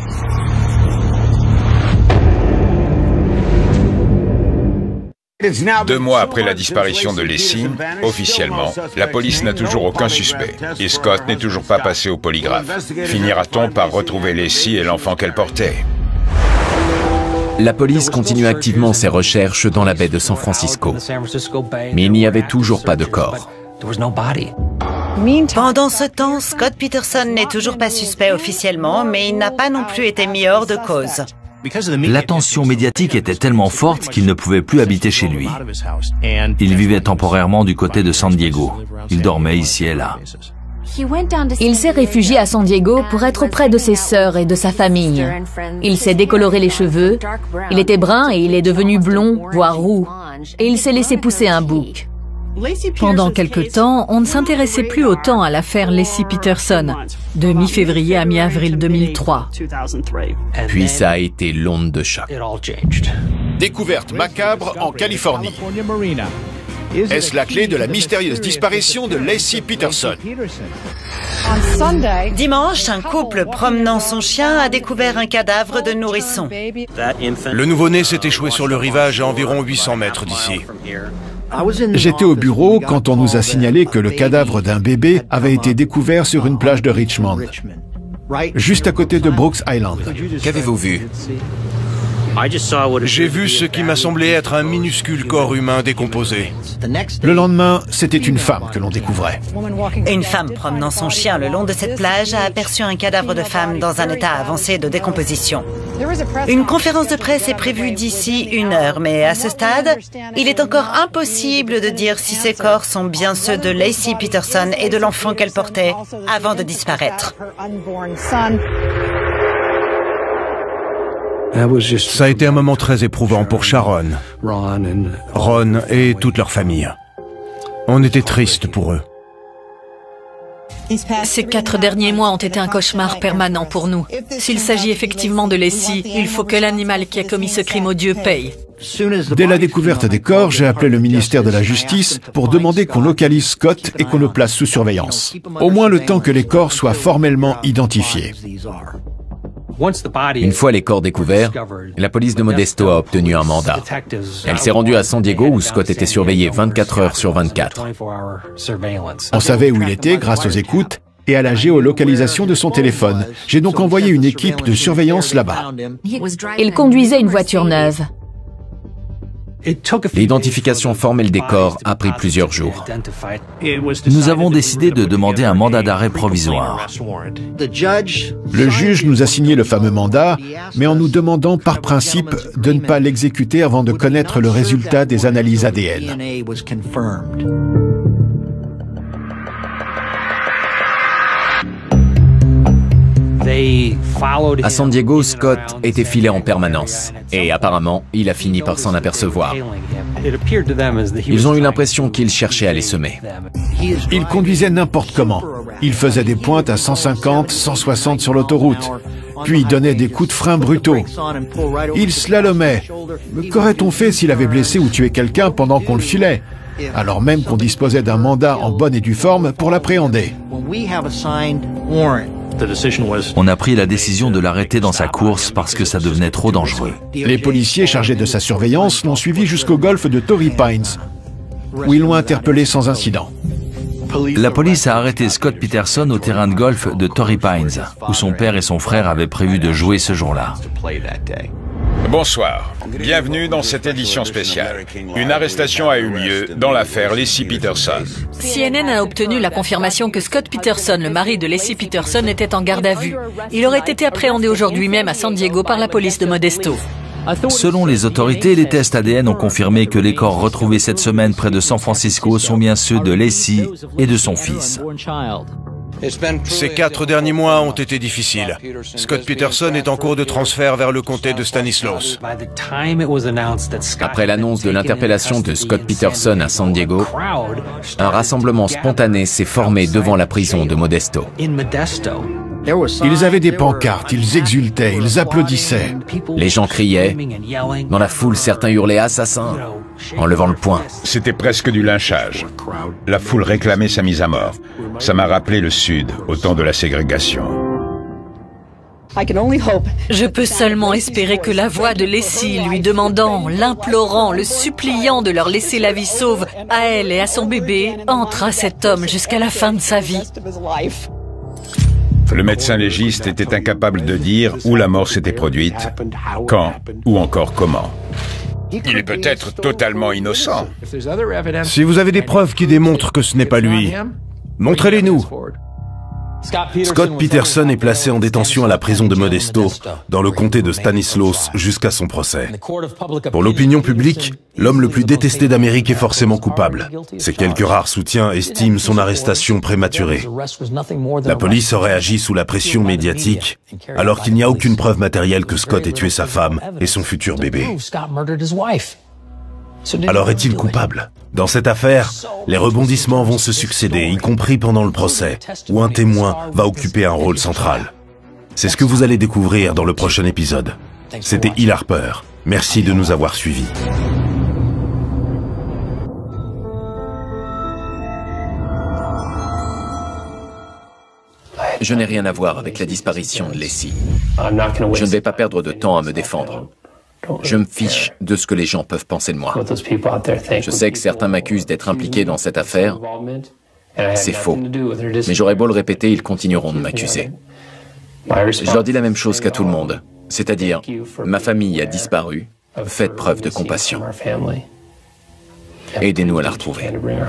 Deux mois après la disparition de Leslie, officiellement, la police n'a toujours aucun suspect et Scott n'est toujours pas passé au polygraphe. Finira-t-on par retrouver Leslie et l'enfant qu'elle portait? La police continue activement ses recherches dans la baie de San Francisco, mais il n'y avait toujours pas de corps. Pendant ce temps, Scott Peterson n'est toujours pas suspect officiellement, mais il n'a pas non plus été mis hors de cause. L'attention médiatique était tellement forte qu'il ne pouvait plus habiter chez lui. Il vivait temporairement du côté de San Diego. Il dormait ici et là. Il s'est réfugié à San Diego pour être auprès de ses sœurs et de sa famille. Il s'est décoloré les cheveux, il était brun et il est devenu blond, voire roux, et il s'est laissé pousser un bouc. Pendant quelque temps, on ne s'intéressait plus autant à l'affaire Laci Peterson, de mi-février à mi-avril 2003. Puis ça a été l'onde de choc. Découverte macabre en Californie. Est-ce la clé de la mystérieuse disparition de Laci Peterson? Dimanche, un couple promenant son chien a découvert un cadavre de nourrisson. Le nouveau-né s'est échoué sur le rivage à environ 800 mètres d'ici. J'étais au bureau quand on nous a signalé que le cadavre d'un bébé avait été découvert sur une plage de Richmond, juste à côté de Brooks Island. Qu'avez-vous vu? J'ai vu ce qui m'a semblé être un minuscule corps humain décomposé. Le lendemain, c'était une femme que l'on découvrait. Une femme promenant son chien le long de cette plage a aperçu un cadavre de femme dans un état avancé de décomposition. Une conférence de presse est prévue d'ici 1 heure, mais à ce stade, il est encore impossible de dire si ces corps sont bien ceux de Laci Peterson et de l'enfant qu'elle portait avant de disparaître. Ça a été un moment très éprouvant pour Sharon, Ron et toute leur famille. On était tristes pour eux. Ces 4 derniers mois ont été un cauchemar permanent pour nous. S'il s'agit effectivement de Laci, il faut que l'animal qui a commis ce crime odieux paye. Dès la découverte des corps, j'ai appelé le ministère de la Justice pour demander qu'on localise Scott et qu'on le place sous surveillance. Au moins le temps que les corps soient formellement identifiés. Une fois les corps découverts, la police de Modesto a obtenu un mandat. Elle s'est rendue à San Diego où Scott était surveillé 24 heures sur 24. On savait où il était grâce aux écoutes et à la géolocalisation de son téléphone. J'ai donc envoyé une équipe de surveillance là-bas. Il conduisait une voiture neuve. L'identification formelle des corps a pris plusieurs jours. Nous avons décidé de demander un mandat d'arrêt provisoire. Le juge nous a signé le fameux mandat, mais en nous demandant par principe de ne pas l'exécuter avant de connaître le résultat des analyses ADN. À San Diego, Scott était filé en permanence et apparemment, il a fini par s'en apercevoir. Ils ont eu l'impression qu'il cherchait à les semer. Il conduisait n'importe comment. Il faisait des pointes à 150, 160 sur l'autoroute. Puis il donnait des coups de frein brutaux. Il slalomait. Qu'aurait-on fait s'il avait blessé ou tué quelqu'un pendant qu'on le filait, alors même qu'on disposait d'un mandat en bonne et due forme pour l'appréhender? On a pris la décision de l'arrêter dans sa course parce que ça devenait trop dangereux. Les policiers chargés de sa surveillance l'ont suivi jusqu'au golfe de Torrey Pines, où ils l'ont interpellé sans incident. La police a arrêté Scott Peterson au terrain de golf de Torrey Pines, où son père et son frère avaient prévu de jouer ce jour-là. Bonsoir, bienvenue dans cette édition spéciale. Une arrestation a eu lieu dans l'affaire Laci Peterson. CNN a obtenu la confirmation que Scott Peterson, le mari de Laci Peterson, était en garde à vue. Il aurait été appréhendé aujourd'hui même à San Diego par la police de Modesto. Selon les autorités, les tests ADN ont confirmé que les corps retrouvés cette semaine près de San Francisco sont bien ceux de Laci et de son fils. Ces 4 derniers mois ont été difficiles. Scott Peterson est en cours de transfert vers le comté de Stanislaus. Après l'annonce de l'interpellation de Scott Peterson à San Diego, un rassemblement spontané s'est formé devant la prison de Modesto. Ils avaient des pancartes, ils exultaient, ils applaudissaient. Les gens criaient. Dans la foule, certains hurlaient « Assassin !» en levant le poing. C'était presque du lynchage. La foule réclamait sa mise à mort. Ça m'a rappelé le Sud, au temps de la ségrégation. Je peux seulement espérer que la voix de Laci lui demandant, l'implorant, le suppliant de leur laisser la vie sauve à elle et à son bébé entre à cet homme jusqu'à la fin de sa vie. Le médecin légiste était incapable de dire où la mort s'était produite, quand ou encore comment. Il est peut-être totalement innocent. Si vous avez des preuves qui démontrent que ce n'est pas lui, montrez-les-nous. Scott Peterson est placé en détention à la prison de Modesto, dans le comté de Stanislaus, jusqu'à son procès. Pour l'opinion publique, l'homme le plus détesté d'Amérique est forcément coupable. Ses quelques rares soutiens estiment son arrestation prématurée. La police aurait agi sous la pression médiatique, alors qu'il n'y a aucune preuve matérielle que Scott ait tué sa femme et son futur bébé. Alors est-il coupable? Dans cette affaire, les rebondissements vont se succéder, y compris pendant le procès, où un témoin va occuper un rôle central. C'est ce que vous allez découvrir dans le prochain épisode. C'était Hill Harper. Merci de nous avoir suivis. Je n'ai rien à voir avec la disparition de Laci. Je ne vais pas perdre de temps à me défendre. Je me fiche de ce que les gens peuvent penser de moi. Je sais que certains m'accusent d'être impliqué dans cette affaire. C'est faux. Mais j'aurais beau le répéter, ils continueront de m'accuser. Je leur dis la même chose qu'à tout le monde. C'est-à-dire, ma famille a disparu, faites preuve de compassion. Aidez-nous à la retrouver.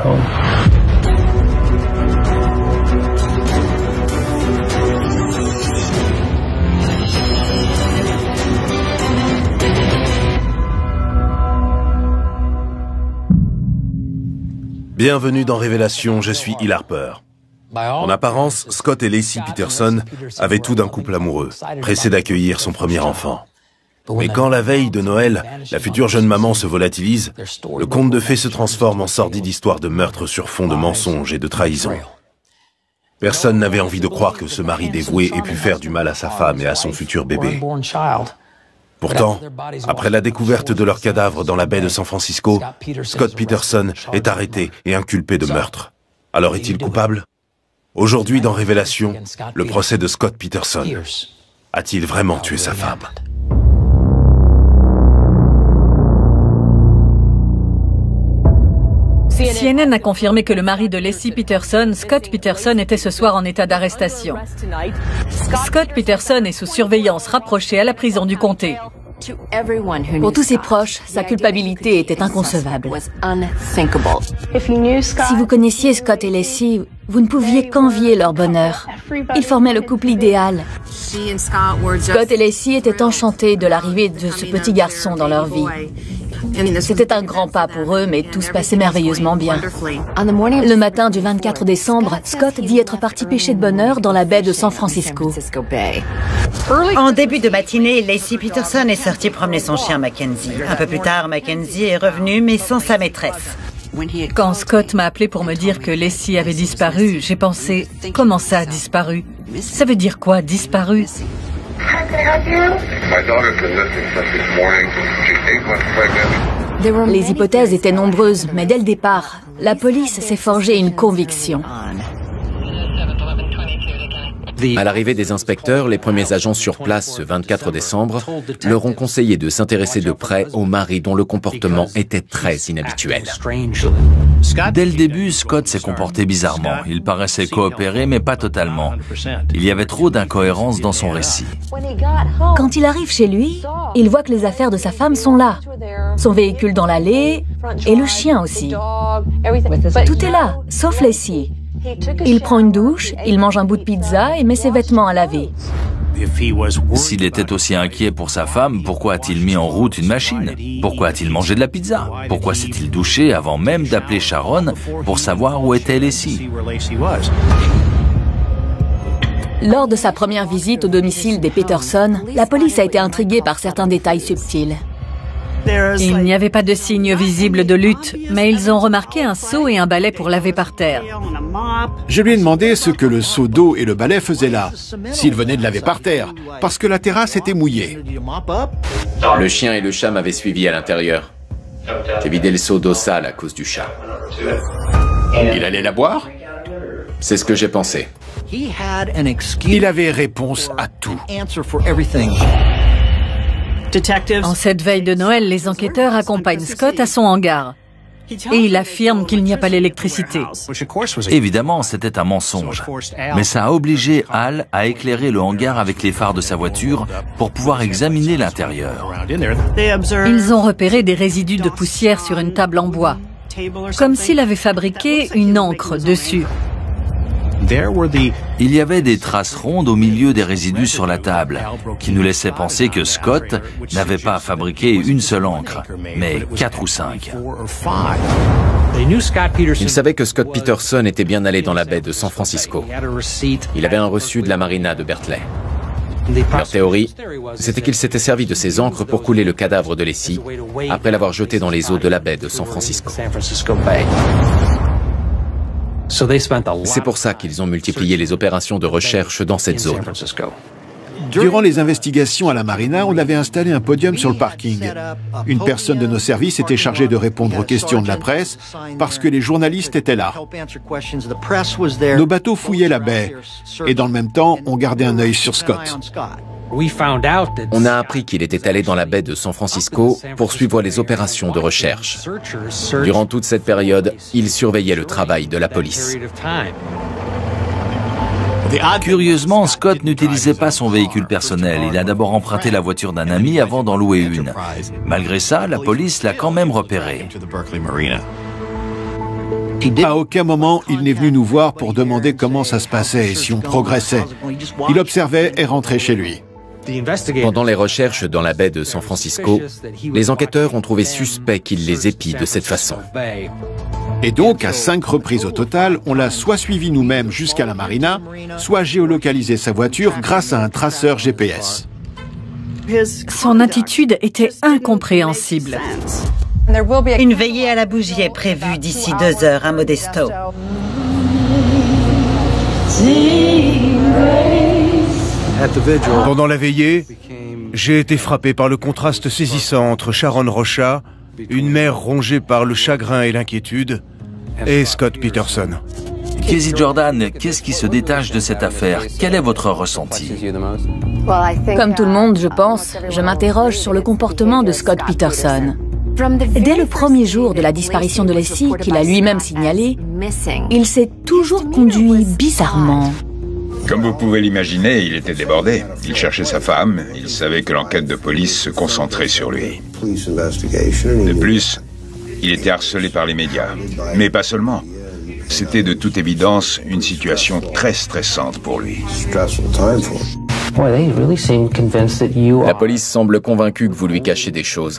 Bienvenue dans Révélation, je suis Hill Harper. En apparence, Scott et Laci Peterson avaient tout d'un couple amoureux, pressé d'accueillir son premier enfant. Mais quand la veille de Noël, la future jeune maman se volatilise, le conte de fées se transforme en sordide histoire de meurtre sur fond de mensonges et de trahison. Personne n'avait envie de croire que ce mari dévoué ait pu faire du mal à sa femme et à son futur bébé. Pourtant, après la découverte de leurs cadavres dans la baie de San Francisco, Scott Peterson est arrêté et inculpé de meurtre. Alors est-il coupable? Aujourd'hui, dans Révélation, le procès de Scott Peterson. A-t-il vraiment tué sa femme? CNN a confirmé que le mari de Laci Peterson, Scott Peterson, était ce soir en état d'arrestation. Scott Peterson est sous surveillance rapprochée à la prison du comté. Pour tous ses proches, sa culpabilité était inconcevable. Si vous connaissiez Scott et Laci, vous ne pouviez qu'envier leur bonheur. Ils formaient le couple idéal. Scott et Laci étaient enchantés de l'arrivée de ce petit garçon dans leur vie. C'était un grand pas pour eux, mais tout se passait merveilleusement bien. Le matin du 24 décembre, Scott dit être parti pêcher de bonne heure dans la baie de San Francisco. En début de matinée, Laci Peterson est sorti promener son chien Mackenzie. Un peu plus tard, Mackenzie est revenu, mais sans sa maîtresse. Quand Scott m'a appelé pour me dire que Laci avait disparu, j'ai pensé, comment ça a disparu? Ça veut dire quoi, disparu? Les hypothèses étaient nombreuses, mais dès le départ, la police s'est forgé une conviction. À l'arrivée des inspecteurs, les premiers agents sur place ce 24 décembre leur ont conseillé de s'intéresser de près au mari dont le comportement était très inhabituel. Dès le début, Scott s'est comporté bizarrement. Il paraissait coopérer, mais pas totalement. Il y avait trop d'incohérences dans son récit. Quand il arrive chez lui, il voit que les affaires de sa femme sont là. Son véhicule dans l'allée et le chien aussi. Tout est là, sauf Lacey. Il prend une douche, il mange un bout de pizza et met ses vêtements à laver. S'il était aussi inquiet pour sa femme, pourquoi a-t-il mis en route une machine? Pourquoi a-t-il mangé de la pizza? Pourquoi s'est-il douché avant même d'appeler Sharon pour savoir où était Lacey? Lors de sa première visite au domicile des Peterson, la police a été intriguée par certains détails subtils. Il n'y avait pas de signe visible de lutte, mais ils ont remarqué un seau et un balai pour laver par terre. Je lui ai demandé ce que le seau d'eau et le balai faisaient là, s'il venait de laver par terre, parce que la terrasse était mouillée. Le chien et le chat m'avaient suivi à l'intérieur. J'ai vidé le seau d'eau sale à cause du chat. Il allait la boire? C'est ce que j'ai pensé. Il avait réponse à tout. En cette veille de Noël, les enquêteurs accompagnent Scott à son hangar. Et il affirme qu'il n'y a pas l'électricité. Évidemment, c'était un mensonge. Mais ça a obligé Al à éclairer le hangar avec les phares de sa voiture pour pouvoir examiner l'intérieur. Ils ont repéré des résidus de poussière sur une table en bois, comme s'il avait fabriqué une encre dessus. Il y avait des traces rondes au milieu des résidus sur la table, qui nous laissaient penser que Scott n'avait pas fabriqué une seule encre, mais 4 ou 5. Ils savaient que Scott Peterson était bien allé dans la baie de San Francisco. Il avait un reçu de la marina de Berkeley. Leur théorie, c'était qu'il s'était servi de ces encres pour couler le cadavre de Lacey après l'avoir jeté dans les eaux de la baie de San Francisco. C'est pour ça qu'ils ont multiplié les opérations de recherche dans cette zone. Durant les investigations à la marina, on avait installé un podium sur le parking. Une personne de nos services était chargée de répondre aux questions de la presse parce que les journalistes étaient là. Nos bateaux fouillaient la baie et dans le même temps, on gardait un œil sur Scott. On a appris qu'il était allé dans la baie de San Francisco pour suivre les opérations de recherche. Durant toute cette période, il surveillait le travail de la police. Curieusement, Scott n'utilisait pas son véhicule personnel. Il a d'abord emprunté la voiture d'un ami avant d'en louer une. Malgré ça, la police l'a quand même repéré. À aucun moment, il n'est venu nous voir pour demander comment ça se passait et si on progressait. Il observait et rentrait chez lui. Pendant les recherches dans la baie de San Francisco, les enquêteurs ont trouvé suspect qu'il les épie de cette façon. Et donc, à 5 reprises au total, on l'a soit suivi nous-mêmes jusqu'à la marina, soit géolocalisé sa voiture grâce à un traceur GPS. Son attitude était incompréhensible. Une veillée à la bougie est prévue d'ici 2 heures à Modesto. Pendant la veillée, j'ai été frappé par le contraste saisissant entre Sharon Rocha, une mère rongée par le chagrin et l'inquiétude, et Scott Peterson. Casey Jordan, qu'est-ce qui se détache de cette affaire? Quel est votre ressenti? Comme tout le monde, je pense, je m'interroge sur le comportement de Scott Peterson. Dès le premier jour de la disparition de Lacey, qu'il a lui-même signalé, il s'est toujours conduit bizarrement. Comme vous pouvez l'imaginer, il était débordé. Il cherchait sa femme, il savait que l'enquête de police se concentrait sur lui. De plus, il était harcelé par les médias. Mais pas seulement. C'était de toute évidence une situation très stressante pour lui. La police semble convaincue que vous lui cachez des choses.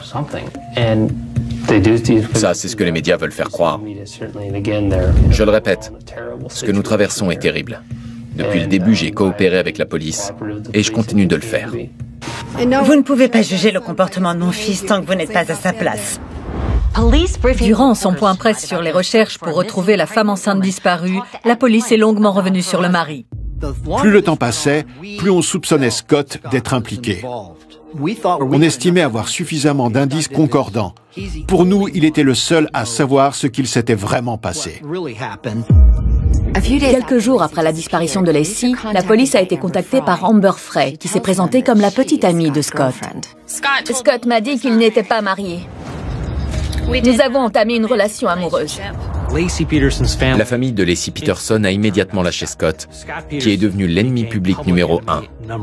Ça, c'est ce que les médias veulent faire croire. Je le répète, ce que nous traversons est terrible. Depuis le début, j'ai coopéré avec la police et je continue de le faire. Vous ne pouvez pas juger le comportement de mon fils tant que vous n'êtes pas à sa place. Durant son point presse sur les recherches pour retrouver la femme enceinte disparue, la police est longuement revenue sur le mari. Plus le temps passait, plus on soupçonnait Scott d'être impliqué. On estimait avoir suffisamment d'indices concordants. Pour nous, il était le seul à savoir ce qu'il s'était vraiment passé. Quelques jours après la disparition de Lacey, la police a été contactée par Amber Frey, qui s'est présentée comme la petite amie de Scott. Scott m'a dit qu'il n'était pas marié. Nous avons entamé une relation amoureuse. La famille de Lacey Peterson a immédiatement lâché Scott, qui est devenu l'ennemi public numéro 1.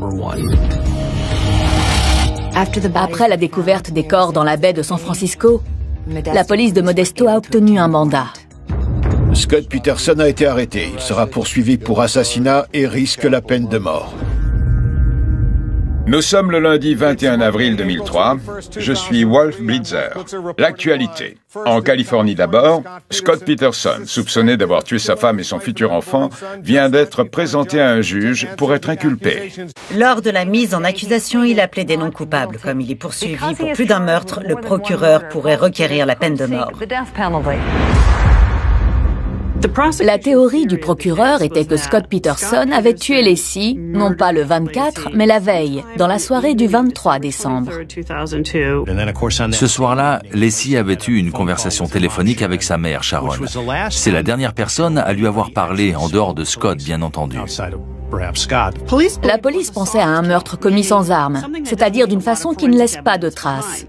Après la découverte des corps dans la baie de San Francisco, la police de Modesto a obtenu un mandat. Scott Peterson a été arrêté. Il sera poursuivi pour assassinat et risque la peine de mort. Nous sommes le lundi 21 avril 2003. Je suis Wolf Blitzer. L'actualité. En Californie d'abord, Scott Peterson, soupçonné d'avoir tué sa femme et son futur enfant, vient d'être présenté à un juge pour être inculpé. Lors de la mise en accusation, il a plaidé non coupable. Comme il est poursuivi pour plus d'un meurtre, le procureur pourrait requérir la peine de mort. La théorie du procureur était que Scott Peterson avait tué Lacey, non pas le 24, mais la veille, dans la soirée du 23 décembre. Ce soir-là, Lacey avait eu une conversation téléphonique avec sa mère, Sharon. C'est la dernière personne à lui avoir parlé, en dehors de Scott, bien entendu. La police pensait à un meurtre commis sans arme, c'est-à-dire d'une façon qui ne laisse pas de traces.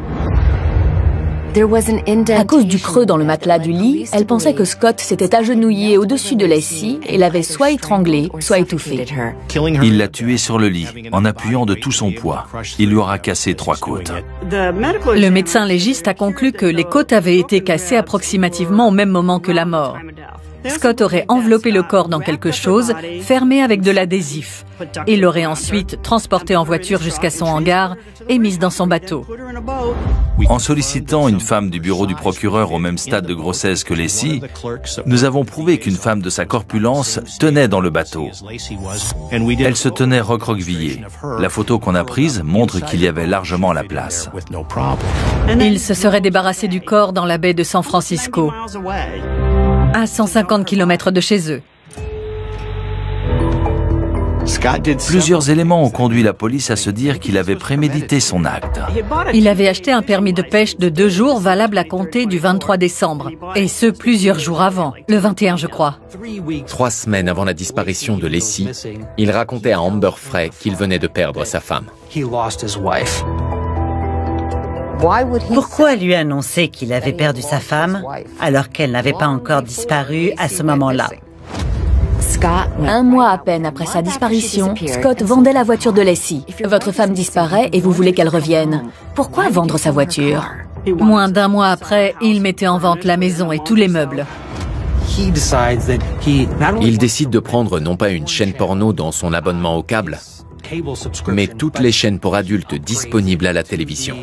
À cause du creux dans le matelas du lit, elle pensait que Scott s'était agenouillé au-dessus de Lacey et l'avait soit étranglée, soit étouffée. Il l'a tuée sur le lit, en appuyant de tout son poids. Il lui aura cassé 3 côtes. Le médecin légiste a conclu que les côtes avaient été cassées approximativement au même moment que la mort. Scott aurait enveloppé le corps dans quelque chose, fermé avec de l'adhésif, et l'aurait ensuite transporté en voiture jusqu'à son hangar et mise dans son bateau. En sollicitant une femme du bureau du procureur au même stade de grossesse que Lacey, nous avons prouvé qu'une femme de sa corpulence tenait dans le bateau. Elle se tenait recroquevillée. La photo qu'on a prise montre qu'il y avait largement la place. Il se serait débarrassé du corps dans la baie de San Francisco, à 150 km de chez eux. Plusieurs éléments ont conduit la police à se dire qu'il avait prémédité son acte. Il avait acheté un permis de pêche de 2 jours valable à compter du 23 décembre, et ce plusieurs jours avant, le 21 je crois. 3 semaines avant la disparition de Lacey, il racontait à Amber Frey qu'il venait de perdre sa femme. Pourquoi lui annoncer qu'il avait perdu sa femme alors qu'elle n'avait pas encore disparu à ce moment-là? Un mois à peine après sa disparition, Scott vendait la voiture de Lacey. Votre femme disparaît et vous voulez qu'elle revienne. Pourquoi vendre sa voiture? Moins d'1 mois après, il mettait en vente la maison et tous les meubles. Il décide de prendre non pas une chaîne porno dans son abonnement au câble, mais toutes les chaînes pour adultes disponibles à la télévision.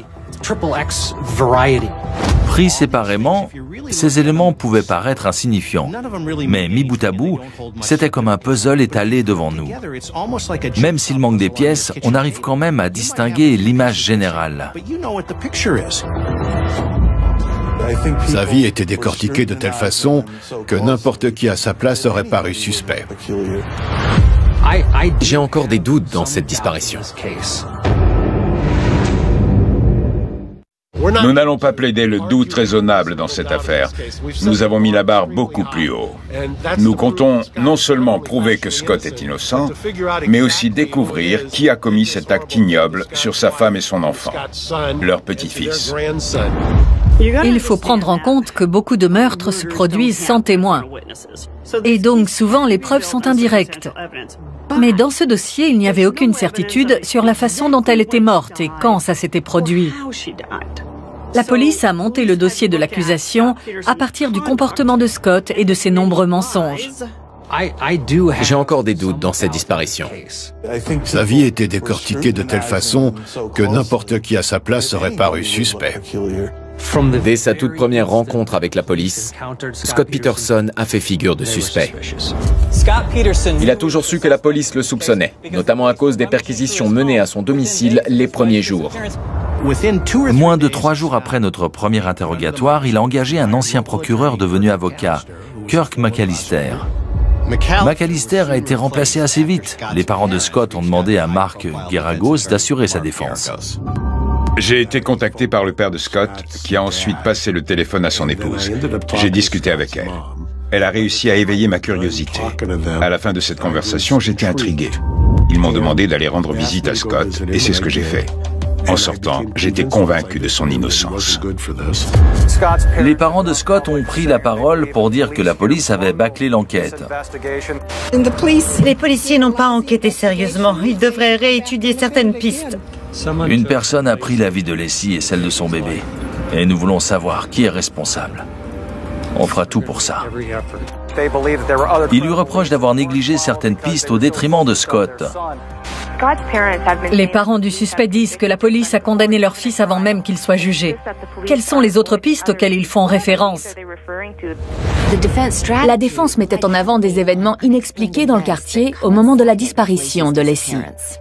Pris séparément, ces éléments pouvaient paraître insignifiants, mais mis bout à bout, c'était comme un puzzle étalé devant nous. Même s'il manque des pièces, on arrive quand même à distinguer l'image générale. Sa vie était décortiquée de telle façon que n'importe qui à sa place aurait paru suspect. J'ai encore des doutes dans cette disparition. Nous n'allons pas plaider le doute raisonnable dans cette affaire. Nous avons mis la barre beaucoup plus haut. Nous comptons non seulement prouver que Scott est innocent, mais aussi découvrir qui a commis cet acte ignoble sur sa femme et son enfant, leur petit-fils. Il faut prendre en compte que beaucoup de meurtres se produisent sans témoin. Et donc souvent les preuves sont indirectes. Mais dans ce dossier, il n'y avait aucune certitude sur la façon dont elle était morte et quand ça s'était produit. La police a monté le dossier de l'accusation à partir du comportement de Scott et de ses nombreux mensonges. J'ai encore des doutes dans cette disparition. Sa vie était décortiquée de telle façon que n'importe qui à sa place aurait paru suspect. Dès sa toute première rencontre avec la police, Scott Peterson a fait figure de suspect. Il a toujours su que la police le soupçonnait, notamment à cause des perquisitions menées à son domicile les premiers jours. Moins de 3 jours après notre premier interrogatoire, il a engagé un ancien procureur devenu avocat, Kirk McAllister. McAllister a été remplacé assez vite. Les parents de Scott ont demandé à Mark Geragos d'assurer sa défense. J'ai été contacté par le père de Scott, qui a ensuite passé le téléphone à son épouse. J'ai discuté avec elle. Elle a réussi à éveiller ma curiosité. À la fin de cette conversation, j'étais intrigué. Ils m'ont demandé d'aller rendre visite à Scott, et c'est ce que j'ai fait. En sortant, j'étais convaincu de son innocence. Les parents de Scott ont pris la parole pour dire que la police avait bâclé l'enquête. Les policiers n'ont pas enquêté sérieusement. Ils devraient réétudier certaines pistes. Une personne a pris la vie de Leslie et celle de son bébé. Et nous voulons savoir qui est responsable. On fera tout pour ça. Il lui reproche d'avoir négligé certaines pistes au détriment de Scott. Les parents du suspect disent que la police a condamné leur fils avant même qu'il soit jugé. Quelles sont les autres pistes auxquelles ils font référence? La défense mettait en avant des événements inexpliqués dans le quartier au moment de la disparition de Leslie.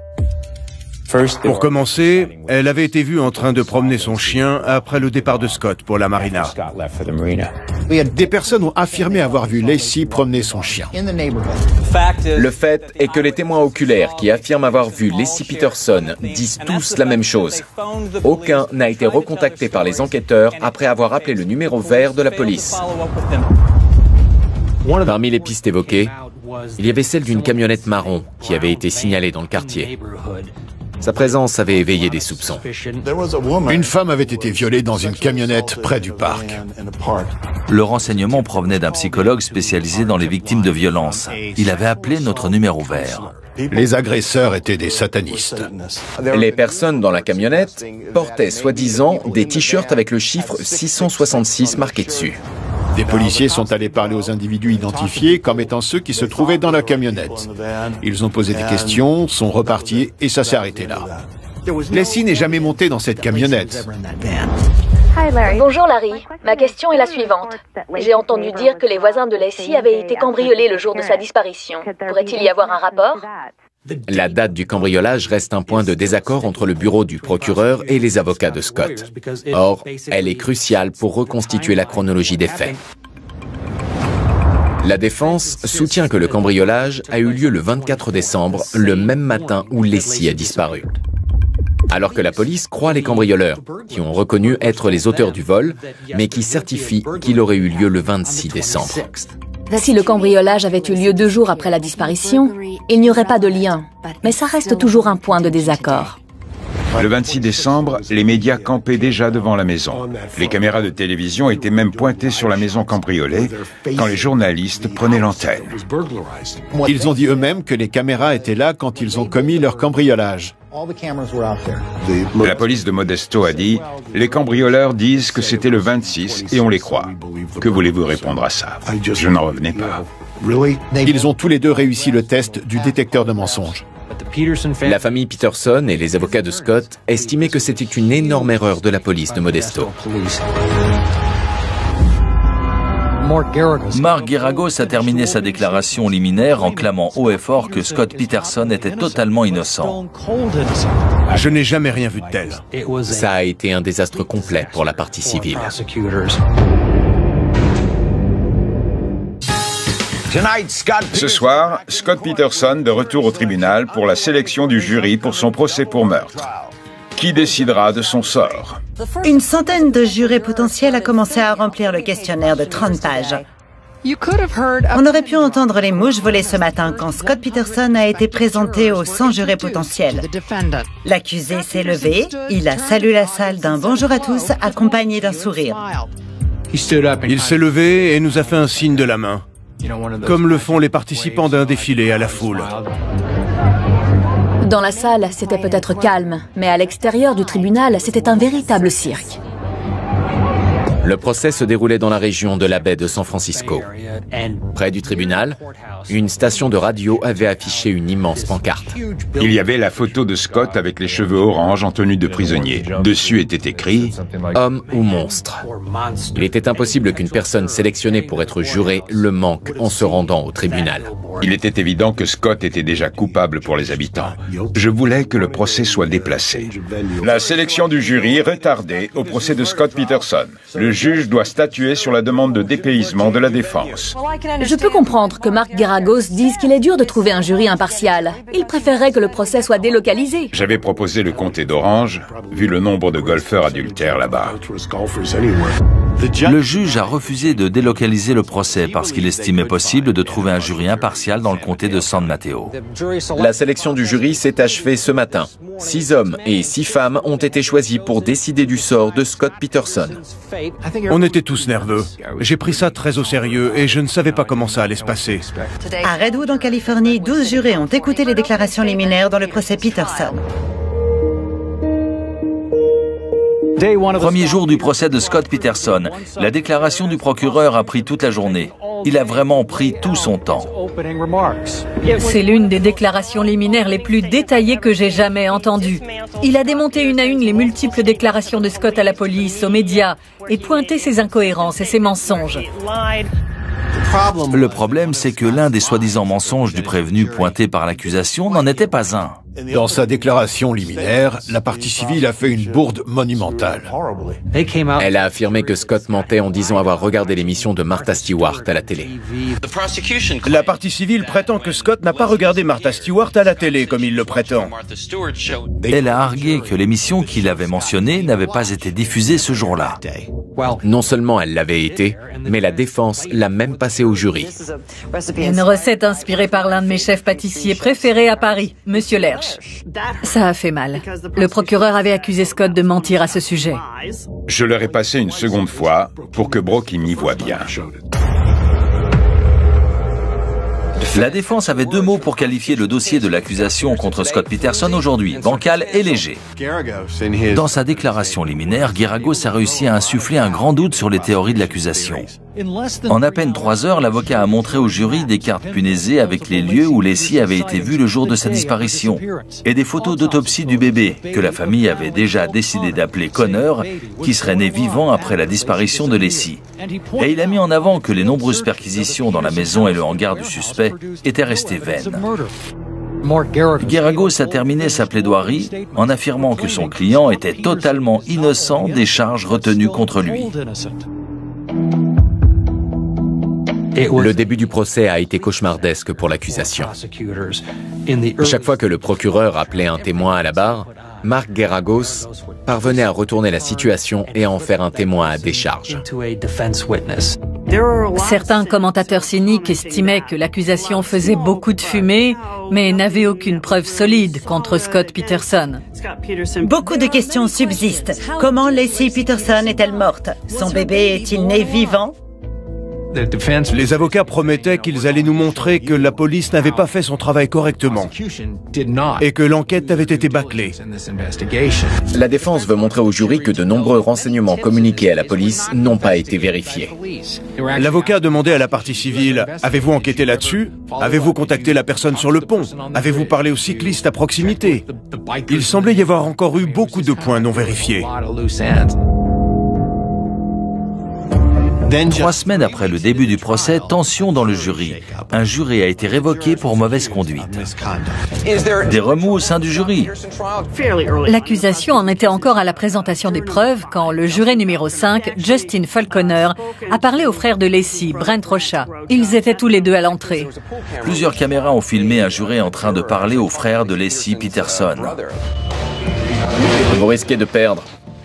Pour commencer, elle avait été vue en train de promener son chien après le départ de Scott pour la marina. Des personnes ont affirmé avoir vu Leslie promener son chien. Le fait est que les témoins oculaires qui affirment avoir vu Leslie Peterson disent tous la même chose. Aucun n'a été recontacté par les enquêteurs après avoir appelé le numéro vert de la police. Parmi les pistes évoquées, il y avait celle d'une camionnette marron qui avait été signalée dans le quartier. Sa présence avait éveillé des soupçons. Une femme avait été violée dans une camionnette près du parc. Le renseignement provenait d'un psychologue spécialisé dans les victimes de violences. Il avait appelé notre numéro vert. Les agresseurs étaient des satanistes. Les personnes dans la camionnette portaient soi-disant des t-shirts avec le chiffre 666 marqué dessus. Des policiers sont allés parler aux individus identifiés comme étant ceux qui se trouvaient dans la camionnette. Ils ont posé des questions, sont repartis et ça s'est arrêté là. Leslie n'est jamais montée dans cette camionnette. Bonjour Larry, ma question est la suivante. J'ai entendu dire que les voisins de Leslie avaient été cambriolés le jour de sa disparition. Pourrait-il y avoir un rapport? La date du cambriolage reste un point de désaccord entre le bureau du procureur et les avocats de Scott. Or, elle est cruciale pour reconstituer la chronologie des faits. La défense soutient que le cambriolage a eu lieu le 24 décembre, le même matin où Leslie a disparu. Alors que la police croit les cambrioleurs, qui ont reconnu être les auteurs du vol, mais qui certifient qu'il aurait eu lieu le 26 décembre. Si le cambriolage avait eu lieu 2 jours après la disparition, il n'y aurait pas de lien. Mais ça reste toujours un point de désaccord. Le 26 décembre, les médias campaient déjà devant la maison. Les caméras de télévision étaient même pointées sur la maison cambriolée quand les journalistes prenaient l'antenne. Ils ont dit eux-mêmes que les caméras étaient là quand ils ont commis leur cambriolage. La police de Modesto a dit « Les cambrioleurs disent que c'était le 26 et on les croit. » Que voulez-vous répondre à ça? Je n'en revenais pas. Ils ont tous les deux réussi le test du détecteur de mensonges. La famille Peterson et les avocats de Scott estimaient que c'était une énorme erreur de la police de Modesto. Mark Geragos a terminé sa déclaration liminaire en clamant haut et fort que Scott Peterson était totalement innocent. Je n'ai jamais rien vu de tel. Ça a été un désastre complet pour la partie civile. Ce soir, Scott Peterson de retour au tribunal pour la sélection du jury pour son procès pour meurtre. Qui décidera de son sort? Une centaine de jurés potentiels a commencé à remplir le questionnaire de 30 pages. On aurait pu entendre les mouches voler ce matin quand Scott Peterson a été présenté aux 100 jurés potentiels. L'accusé s'est levé, il a salué la salle d'un bonjour à tous accompagné d'un sourire. Il s'est levé et nous a fait un signe de la main, comme le font les participants d'un défilé à la foule. Dans la salle, c'était peut-être calme, mais à l'extérieur du tribunal, c'était un véritable cirque. Le procès se déroulait dans la région de la baie de San Francisco. Près du tribunal, une station de radio avait affiché une immense pancarte. Il y avait la photo de Scott avec les cheveux orange en tenue de prisonnier. Dessus était écrit « Homme ou monstre ». Il était impossible qu'une personne sélectionnée pour être jurée le manque en se rendant au tribunal. Il était évident que Scott était déjà coupable pour les habitants. Je voulais que le procès soit déplacé. La sélection du jury est retardée au procès de Scott Peterson. Le juge doit statuer sur la demande de dépaysement de la défense. Je peux comprendre que Mark Geragos dise qu'il est dur de trouver un jury impartial. Il préférerait que le procès soit délocalisé. J'avais proposé le comté d'Orange, vu le nombre de golfeurs adultères là-bas. Le juge a refusé de délocaliser le procès parce qu'il estimait possible de trouver un jury impartial dans le comté de San Mateo. La sélection du jury s'est achevée ce matin. 6 hommes et 6 femmes ont été choisis pour décider du sort de Scott Peterson. On était tous nerveux. J'ai pris ça très au sérieux et je ne savais pas comment ça allait se passer. À Redwood, en Californie, 12 jurés ont écouté les déclarations liminaires dans le procès Peterson. Premier jour du procès de Scott Peterson, la déclaration du procureur a pris toute la journée. Il a vraiment pris tout son temps. C'est l'une des déclarations liminaires les plus détaillées que j'ai jamais entendues. Il a démonté une à une les multiples déclarations de Scott à la police, aux médias, et pointé ses incohérences et ses mensonges. Le problème, c'est que l'un des soi-disant mensonges du prévenu pointé par l'accusation n'en était pas un. Dans sa déclaration liminaire, la partie civile a fait une bourde monumentale. Elle a affirmé que Scott mentait en disant avoir regardé l'émission de Martha Stewart à la télé. La partie civile prétend que Scott n'a pas regardé Martha Stewart à la télé comme il le prétend. Elle a argué que l'émission qu'il avait mentionnée n'avait pas été diffusée ce jour-là. Non seulement elle l'avait été, mais la défense l'a même passée au jury. Une recette inspirée par l'un de mes chefs pâtissiers préférés à Paris, Monsieur Lerche. Ça a fait mal. Le procureur avait accusé Scott de mentir à ce sujet. Je leur ai passé une seconde fois pour que Brooke m'y voie bien. La défense avait 2 mots pour qualifier le dossier de l'accusation contre Scott Peterson aujourd'hui, bancal et léger. Dans sa déclaration liminaire, Geragos a réussi à insuffler un grand doute sur les théories de l'accusation. En à peine 3 heures, l'avocat a montré au jury des cartes punaisées avec les lieux où Laci avait été vue le jour de sa disparition et des photos d'autopsie du bébé que la famille avait déjà décidé d'appeler Connor, qui serait né vivant après la disparition de Laci. Et il a mis en avant que les nombreuses perquisitions dans la maison et le hangar du suspect étaient restées vaines. Geragos a terminé sa plaidoirie en affirmant que son client était totalement innocent des charges retenues contre lui. Le début du procès a été cauchemardesque pour l'accusation. Chaque fois que le procureur appelait un témoin à la barre, Mark Geragos parvenait à retourner la situation et à en faire un témoin à décharge. Certains commentateurs cyniques estimaient que l'accusation faisait beaucoup de fumée, mais n'avait aucune preuve solide contre Scott Peterson. Beaucoup de questions subsistent. Comment Laci Peterson est-elle morte? Son bébé est-il né vivant? Les avocats promettaient qu'ils allaient nous montrer que la police n'avait pas fait son travail correctement et que l'enquête avait été bâclée. La défense veut montrer au jury que de nombreux renseignements communiqués à la police n'ont pas été vérifiés. L'avocat demandait à la partie civile « Avez-vous enquêté là-dessus? Avez-vous contacté la personne sur le pont? Avez-vous parlé aux cyclistes à proximité ?» Il semblait y avoir encore eu beaucoup de points non vérifiés. 3 semaines après le début du procès, tension dans le jury. Un juré a été révoqué pour mauvaise conduite. Des remous au sein du jury. L'accusation en était encore à la présentation des preuves quand le juré numéro 5, Justin Falconer, a parlé aux frères de Laci, Brent Rocha. Ils étaient tous les deux à l'entrée. Plusieurs caméras ont filmé un juré en train de parler aux frères de Laci Peterson. Vous risquez de perdre.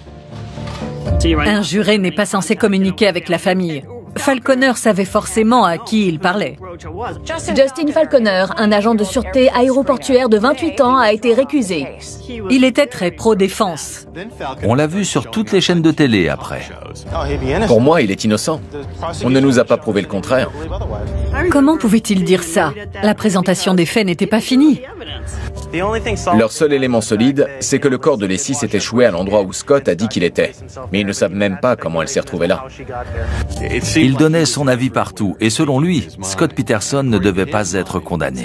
Un juré n'est pas censé communiquer avec la famille. Falconer savait forcément à qui il parlait. Justin Falconer, un agent de sûreté aéroportuaire de 28 ans, a été récusé. Il était très pro-défense. On l'a vu sur toutes les chaînes de télé après. Pour moi, il est innocent. On ne nous a pas prouvé le contraire. Comment pouvait-il dire ça? La présentation des faits n'était pas finie. Leur seul élément solide, c'est que le corps de Laci s'est échoué à l'endroit où Scott a dit qu'il était. Mais ils ne savent même pas comment elle s'est retrouvée là. Il donnait son avis partout, et selon lui, Scott Peterson ne devait pas être condamné.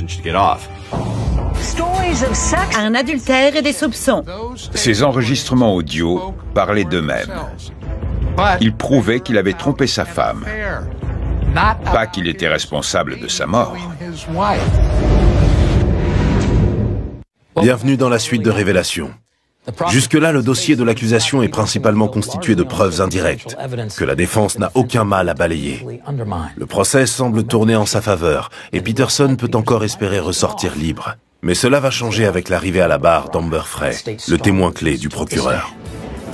Un adultère et des soupçons. Ces enregistrements audio parlaient d'eux-mêmes. Ils prouvaient qu'il avait trompé sa femme, pas qu'il était responsable de sa mort. Bienvenue dans la suite de Révélations. Jusque-là, le dossier de l'accusation est principalement constitué de preuves indirectes, que la défense n'a aucun mal à balayer. Le procès semble tourner en sa faveur, et Peterson peut encore espérer ressortir libre. Mais cela va changer avec l'arrivée à la barre d'Amber Frey, le témoin clé du procureur.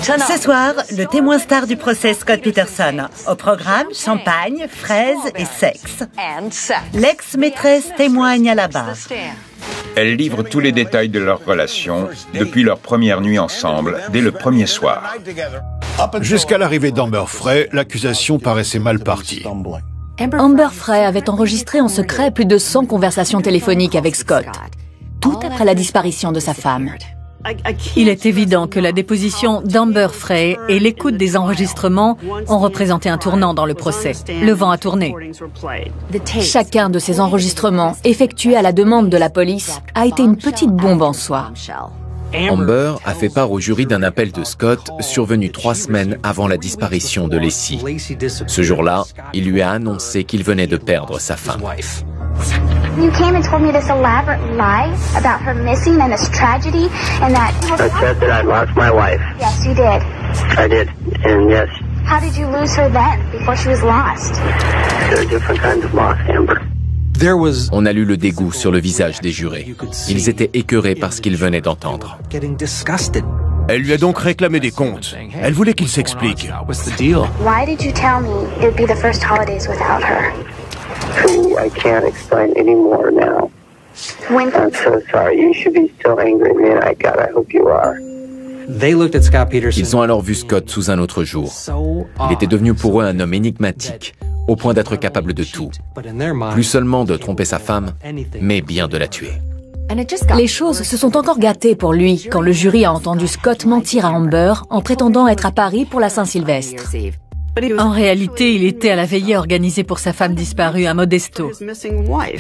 Ce soir, le témoin star du procès Scott Peterson. Au programme, champagne, fraises et sexe. L'ex-maîtresse témoigne à la barre. Elle livre tous les détails de leur relation depuis leur première nuit ensemble, dès le premier soir. Jusqu'à l'arrivée d'Amber Frey, l'accusation paraissait mal partie. Amber Frey avait enregistré en secret plus de 100 conversations téléphoniques avec Scott, tout après la disparition de sa femme. Il est évident que la déposition d'Amber Frey et l'écoute des enregistrements ont représenté un tournant dans le procès. Le vent a tourné. Chacun de ces enregistrements, effectués à la demande de la police, a été une petite bombe en soi. Amber a fait part au jury d'un appel de Scott survenu 3 semaines avant la disparition de Lacey. Ce jour-là, il lui a annoncé qu'il venait de perdre sa femme. You came and told me this elaborate lie about her missing and this tragedy and that... I said that I lost my wife. Yes, you did. I did, and yes. How did you lose her then, before she was lost? There are different kinds of loss, Amber. On a lu le dégoût sur le visage des jurés. Ils étaient écœurés par ce qu'ils venaient d'entendre. Elle lui a donc réclamé des comptes. Elle voulait qu'il s'explique. Why did you tell me it would be the first holidays without her? I can't explain anymore now. When... I'm so sorry. You should be so angry at me, and I hope you are. Ils ont alors vu Scott sous un autre jour. Il était devenu pour eux un homme énigmatique, au point d'être capable de tout. Plus seulement de tromper sa femme, mais bien de la tuer. Les choses se sont encore gâtées pour lui quand le jury a entendu Scott mentir à Amber en prétendant être à Paris pour la Saint-Sylvestre. En réalité, il était à la veillée organisée pour sa femme disparue à Modesto. I'm here.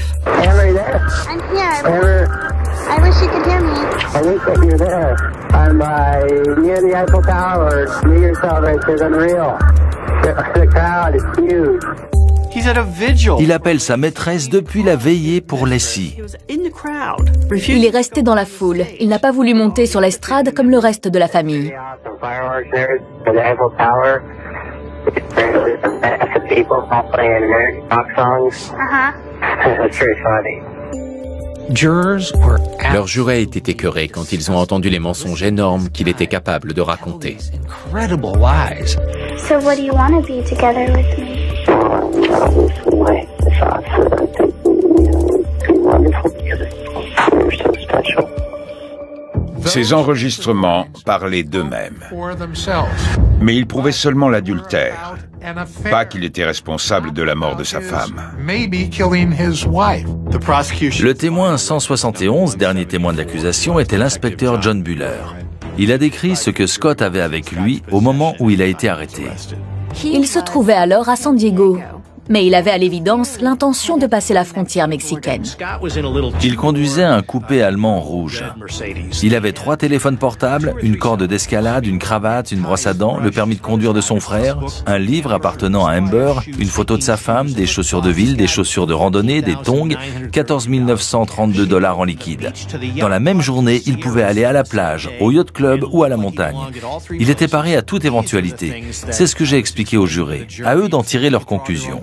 I wish you could hear me. I wish that you're there. I'm near the Eiffel Tower. New Year's celebration is unreal. The crowd is huge. Il appelle sa maîtresse depuis la veillée pour Lacey. Il est resté dans la foule. Il n'a pas voulu monter sur l'estrade comme le reste de la famille. People all playing American rock songs. That's very funny. Leurs jurés étaient écœurés quand ils ont entendu les mensonges énormes qu'il était capable de raconter. So what do you want to be together with me? My thoughts that I think it'd be wonderful together. We're so special. Ces enregistrements parlaient d'eux-mêmes. Mais ils prouvaient seulement l'adultère, pas qu'il était responsable de la mort de sa femme. Le témoin 171, dernier témoin de l'accusation, était l'inspecteur John Buller. Il a décrit ce que Scott avait avec lui au moment où il a été arrêté. Il se trouvait alors à San Diego, mais il avait à l'évidence l'intention de passer la frontière mexicaine. Il conduisait un coupé allemand rouge. Il avait 3 téléphones portables, une corde d'escalade, une cravate, une brosse à dents, le permis de conduire de son frère, un livre appartenant à Amber, une photo de sa femme, des chaussures de ville, des chaussures de randonnée, des tongs, 14 932 $ en liquide. Dans la même journée, il pouvait aller à la plage, au yacht club ou à la montagne. Il était paré à toute éventualité. C'est ce que j'ai expliqué aux jurés. À eux d'en tirer leurs conclusions.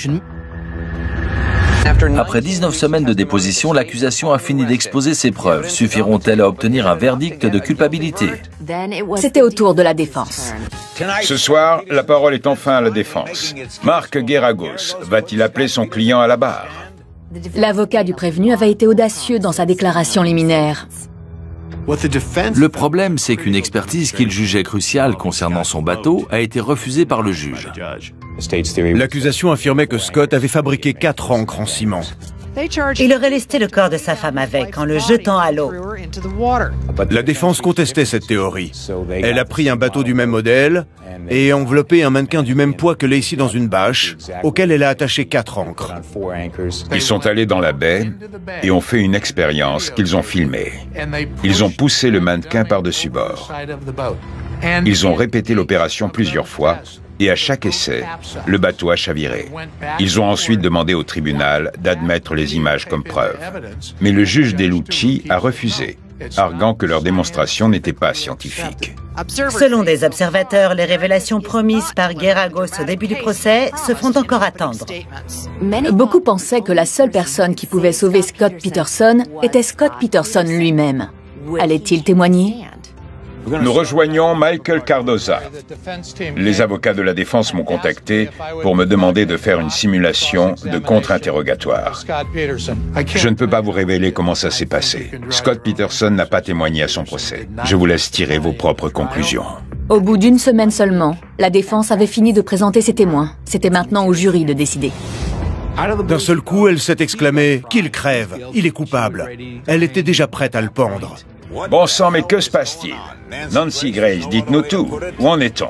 Après 19 semaines de déposition, l'accusation a fini d'exposer ses preuves. Suffiront-elles à obtenir un verdict de culpabilité? C'était au tour de la défense. Ce soir, la parole est enfin à la défense. Marc Geragos va-t-il appeler son client à la barre? L'avocat du prévenu avait été audacieux dans sa déclaration liminaire. Le problème, c'est qu'une expertise qu'il jugeait cruciale concernant son bateau a été refusée par le juge. L'accusation affirmait que Scott avait fabriqué 4 ancres en ciment. Il aurait lesté le corps de sa femme avec, en le jetant à l'eau. La défense contestait cette théorie. Elle a pris un bateau du même modèle et enveloppé un mannequin du même poids que Lacey dans une bâche, auquel elle a attaché 4 ancres. Ils sont allés dans la baie et ont fait une expérience qu'ils ont filmée. Ils ont poussé le mannequin par-dessus bord. Ils ont répété l'opération plusieurs fois et à chaque essai, le bateau a chaviré. Ils ont ensuite demandé au tribunal d'admettre les images comme preuve. Mais le juge Delucci a refusé, arguant que leur démonstration n'était pas scientifique. Selon des observateurs, les révélations promises par Geragos au début du procès se font encore attendre. Beaucoup pensaient que la seule personne qui pouvait sauver Scott Peterson était Scott Peterson lui-même. Allait-il témoigner? Nous rejoignons Michael Cardoza. Les avocats de la défense m'ont contacté pour me demander de faire une simulation de contre-interrogatoire. Je ne peux pas vous révéler comment ça s'est passé. Scott Peterson n'a pas témoigné à son procès. Je vous laisse tirer vos propres conclusions. Au bout d'une semaine seulement, la défense avait fini de présenter ses témoins. C'était maintenant au jury de décider. D'un seul coup, elle s'est exclamée « Qu'il crève, il est coupable ». Elle était déjà prête à le pendre. Bon sang, mais que se passe-t-il? Nancy Grace, dites-nous tout. Où en est-on?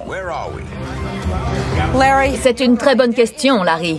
C'est une très bonne question, Larry.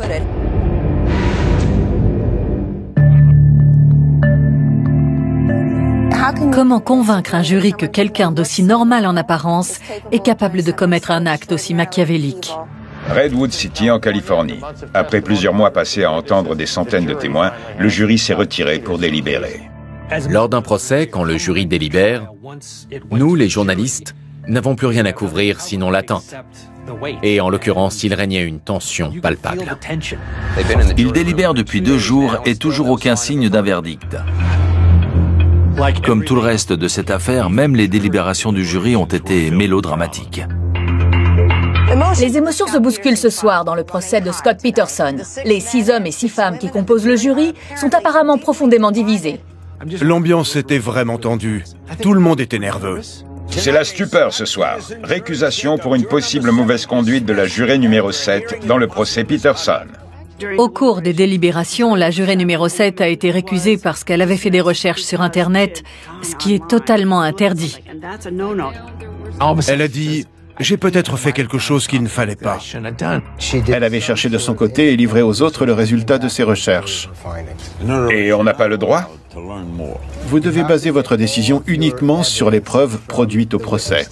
Comment convaincre un jury que quelqu'un d'aussi normal en apparence est capable de commettre un acte aussi machiavélique? Redwood City, en Californie. Après plusieurs mois passés à entendre des centaines de témoins, le jury s'est retiré pour délibérer. Lors d'un procès, quand le jury délibère, nous, les journalistes, n'avons plus rien à couvrir sinon l'attente. Et en l'occurrence, il régnait une tension palpable. Ils délibèrent depuis 2 jours et toujours aucun signe d'un verdict. Comme tout le reste de cette affaire, même les délibérations du jury ont été mélodramatiques. Les émotions se bousculent ce soir dans le procès de Scott Peterson. Les 6 hommes et 6 femmes qui composent le jury sont apparemment profondément divisés. L'ambiance était vraiment tendue. Tout le monde était nerveux. C'est la stupeur ce soir. Récusation pour une possible mauvaise conduite de la jurée numéro 7 dans le procès Peterson. Au cours des délibérations, la jurée numéro 7 a été récusée parce qu'elle avait fait des recherches sur Internet, ce qui est totalement interdit. Elle a dit « J'ai peut-être fait quelque chose qu'il ne fallait pas ». Elle avait cherché de son côté et livré aux autres le résultat de ses recherches. Et on n'a pas le droit? Vous devez baser votre décision uniquement sur les preuves produites au procès.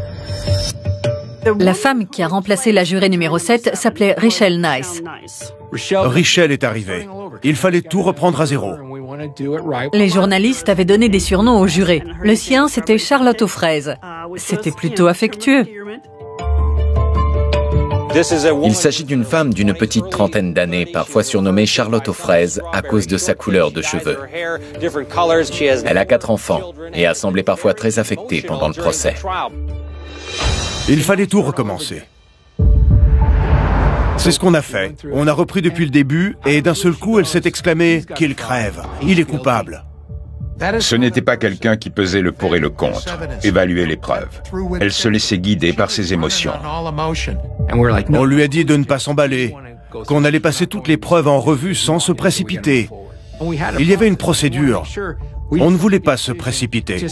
La femme qui a remplacé la jurée numéro 7 s'appelait Richelle Nice. Richelle est arrivée. Il fallait tout reprendre à zéro. Les journalistes avaient donné des surnoms aux jurés. Le sien, c'était Charlotte aux fraises. C'était plutôt affectueux. Il s'agit d'une femme d'une petite trentaine d'années, parfois surnommée Charlotte aux fraises à cause de sa couleur de cheveux. Elle a 4 enfants et a semblé parfois très affectée pendant le procès. Il fallait tout recommencer. C'est ce qu'on a fait. On a repris depuis le début et d'un seul coup, elle s'est exclamée « Qu'il crève, il est coupable ». Ce n'était pas quelqu'un qui pesait le pour et le contre, évaluait les preuves. Elle se laissait guider par ses émotions. On lui a dit de ne pas s'emballer, qu'on allait passer toutes les preuves en revue sans se précipiter. Il y avait une procédure. On ne voulait pas se précipiter.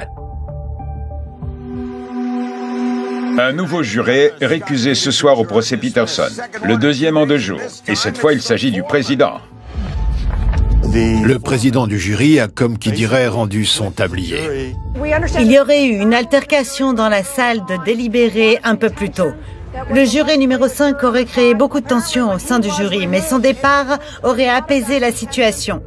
Un nouveau juré récusé ce soir au procès Peterson, le 2e en 2 jours. Et cette fois, il s'agit du président. Le président du jury a, comme qui dirait, rendu son tablier. Il y aurait eu une altercation dans la salle de délibéré un peu plus tôt. Le juré numéro 5 aurait créé beaucoup de tensions au sein du jury, mais son départ aurait apaisé la situation.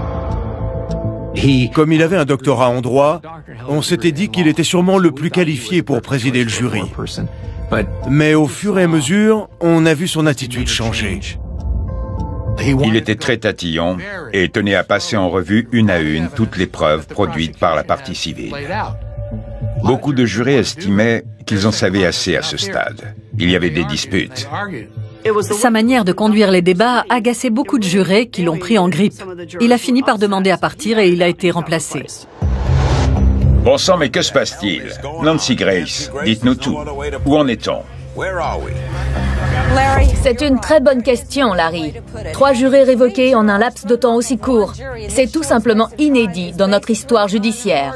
Comme il avait un doctorat en droit, on s'était dit qu'il était sûrement le plus qualifié pour présider le jury. Mais au fur et à mesure, on a vu son attitude changer. Il était très tatillon et tenait à passer en revue une à une toutes les preuves produites par la partie civile. Beaucoup de jurés estimaient qu'ils en savaient assez à ce stade. Il y avait des disputes. Sa manière de conduire les débats agaçait beaucoup de jurés qui l'ont pris en grippe. Il a fini par demander à partir et il a été remplacé. Bon sang, mais que se passe-t-il? Nancy Grace, dites-nous tout. Où en est-on? C'est une très bonne question, Larry. 3 jurés révoqués en un laps de temps aussi court. C'est tout simplement inédit dans notre histoire judiciaire.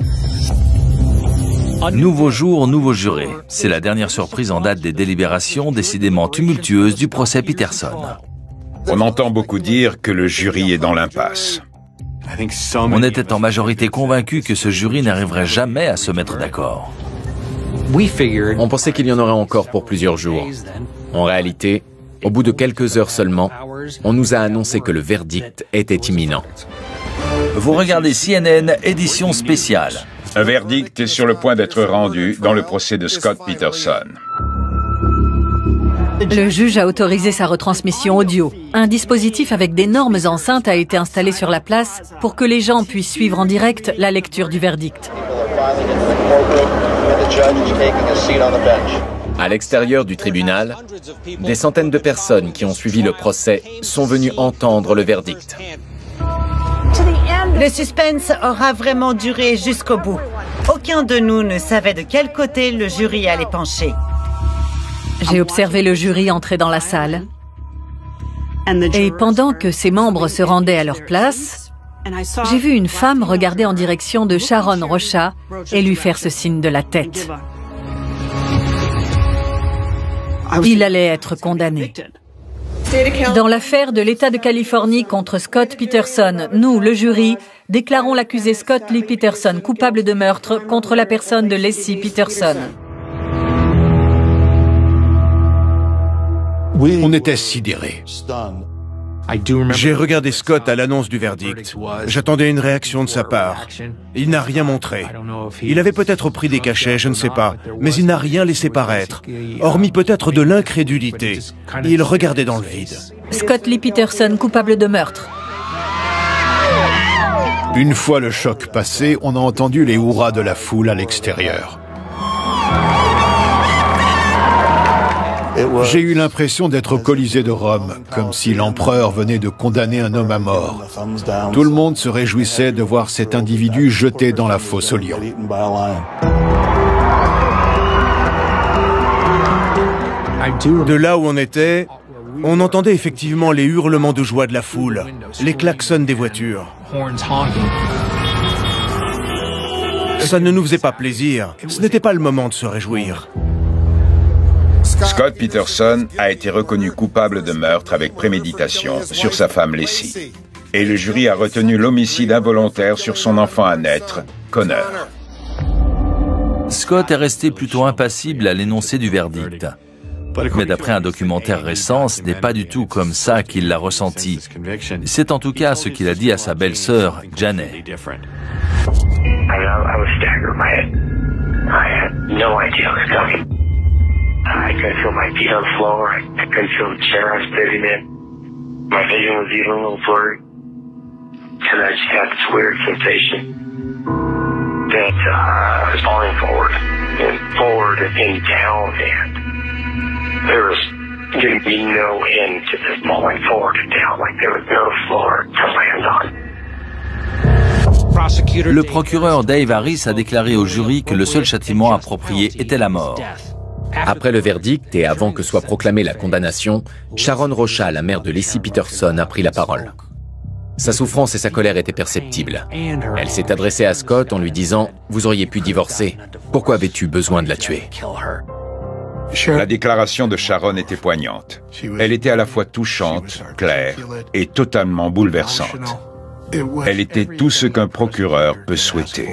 Nouveau jour, nouveau juré. C'est la dernière surprise en date des délibérations décidément tumultueuses du procès Peterson. On entend beaucoup dire que le jury est dans l'impasse. On était en majorité convaincus que ce jury n'arriverait jamais à se mettre d'accord. On pensait qu'il y en aurait encore pour plusieurs jours. En réalité, au bout de quelques heures seulement, on nous a annoncé que le verdict était imminent. Vous regardez CNN, édition spéciale. Un verdict est sur le point d'être rendu dans le procès de Scott Peterson. Le juge a autorisé sa retransmission audio. Un dispositif avec d'énormes enceintes a été installé sur la place pour que les gens puissent suivre en direct la lecture du verdict. À l'extérieur du tribunal, des centaines de personnes qui ont suivi le procès sont venues entendre le verdict. Le suspense aura vraiment duré jusqu'au bout. Aucun de nous ne savait de quel côté le jury allait pencher. J'ai observé le jury entrer dans la salle. Et pendant que ses membres se rendaient à leur place, j'ai vu une femme regarder en direction de Sharon Rocha et lui faire ce signe de la tête. Il allait être condamné. Dans l'affaire de l'État de Californie contre Scott Peterson, nous, le jury, déclarons l'accusé Scott Lee Peterson coupable de meurtre contre la personne de Laci Peterson. On était sidérés. J'ai regardé Scott à l'annonce du verdict. J'attendais une réaction de sa part. Il n'a rien montré. Il avait peut-être pris des cachets, je ne sais pas, mais il n'a rien laissé paraître, hormis peut-être de l'incrédulité. Il regardait dans le vide. Scott Lee Peterson coupable de meurtre. Une fois le choc passé, on a entendu les hurrahs de la foule à l'extérieur. J'ai eu l'impression d'être au Colisée de Rome, comme si l'empereur venait de condamner un homme à mort. Tout le monde se réjouissait de voir cet individu jeté dans la fosse aux lions. De là où on était, on entendait effectivement les hurlements de joie de la foule, les klaxons des voitures. Ça ne nous faisait pas plaisir, ce n'était pas le moment de se réjouir. Scott Peterson a été reconnu coupable de meurtre avec préméditation sur sa femme Laci. Et le jury a retenu l'homicide involontaire sur son enfant à naître, Connor. Scott est resté plutôt impassible à l'énoncé du verdict. Mais d'après un documentaire récent, ce n'est pas du tout comme ça qu'il l'a ressenti. C'est en tout cas ce qu'il a dit à sa belle-sœur, Janet. I couldn't feel my feet on the floor. I couldn't feel the chair I was sitting in. My vision was even a little blurry. And I just had this weird sensation that I was falling forward and down, and there was going to be no end to this falling forward and down, like there was no floor to land on. Le procureur Dave Harris a déclaré au jury que le seul châtiment approprié était la mort. Après le verdict et avant que soit proclamée la condamnation, Sharon Rocha, la mère de Laci Peterson, a pris la parole. Sa souffrance et sa colère étaient perceptibles. Elle s'est adressée à Scott en lui disant « Vous auriez pu divorcer. Pourquoi avais-tu besoin de la tuer ?» La déclaration de Sharon était poignante. Elle était à la fois touchante, claire et totalement bouleversante. Elle était tout ce qu'un procureur peut souhaiter.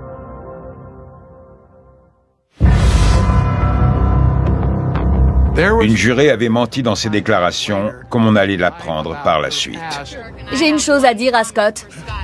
Une jurée avait menti dans ses déclarations, comme on allait l'apprendre par la suite. J'ai une chose à dire à Scott.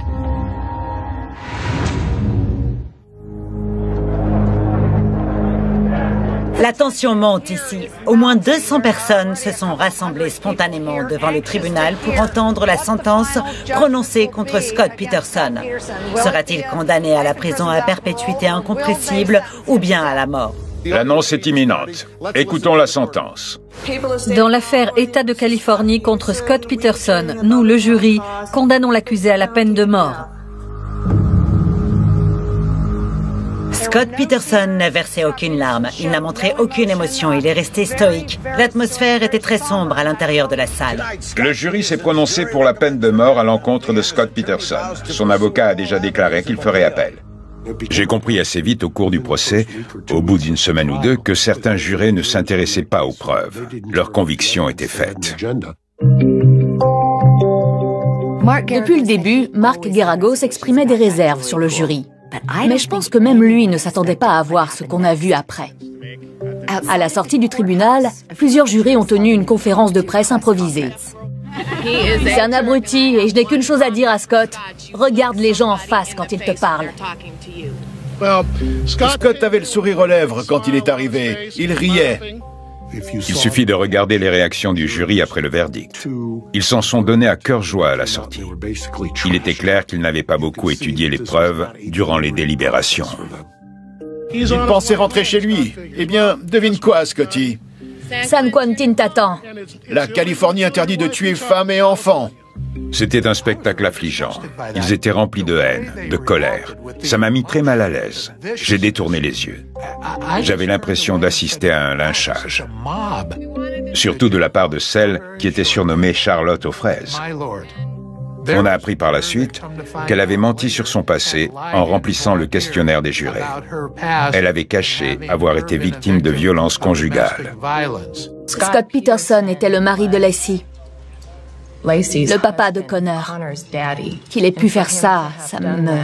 La tension monte ici. Au moins 200 personnes se sont rassemblées spontanément devant le tribunal pour entendre la sentence prononcée contre Scott Peterson. Sera-t-il condamné à la prison à perpétuité incompressible ou bien à la mort? L'annonce est imminente. Écoutons la sentence. Dans l'affaire État de Californie contre Scott Peterson, nous, le jury, condamnons l'accusé à la peine de mort. Scott Peterson n'a versé aucune larme. Il n'a montré aucune émotion. Il est resté stoïque. L'atmosphère était très sombre à l'intérieur de la salle. Le jury s'est prononcé pour la peine de mort à l'encontre de Scott Peterson. Son avocat a déjà déclaré qu'il ferait appel. J'ai compris assez vite au cours du procès, au bout d'une semaine ou deux, que certains jurés ne s'intéressaient pas aux preuves. Leur conviction était faite. Depuis le début, Mark Geragos exprimait des réserves sur le jury. Mais je pense que même lui ne s'attendait pas à voir ce qu'on a vu après. À la sortie du tribunal, plusieurs jurés ont tenu une conférence de presse improvisée. C'est un abruti et je n'ai qu'une chose à dire à Scott. Regarde les gens en face quand ils te parlent. Scott avait le sourire aux lèvres quand il est arrivé. Il riait. Il suffit de regarder les réactions du jury après le verdict. Ils s'en sont donnés à cœur joie à la sortie. Il était clair qu'ils n'avaient pas beaucoup étudié les preuves durant les délibérations. Il pensait rentrer chez lui. Eh bien, devine quoi, Scotty? San Quentin t'attend. La Californie interdit de tuer femmes et enfants. C'était un spectacle affligeant. Ils étaient remplis de haine, de colère. Ça m'a mis très mal à l'aise. J'ai détourné les yeux. J'avais l'impression d'assister à un lynchage. Surtout de la part de celle qui était surnommée Charlotte aux fraises. On a appris par la suite qu'elle avait menti sur son passé en remplissant le questionnaire des jurés. Elle avait caché avoir été victime de violences conjugales. Scott Peterson était le mari de Lacey. Le papa de Connor. Qu'il ait pu faire ça, ça me...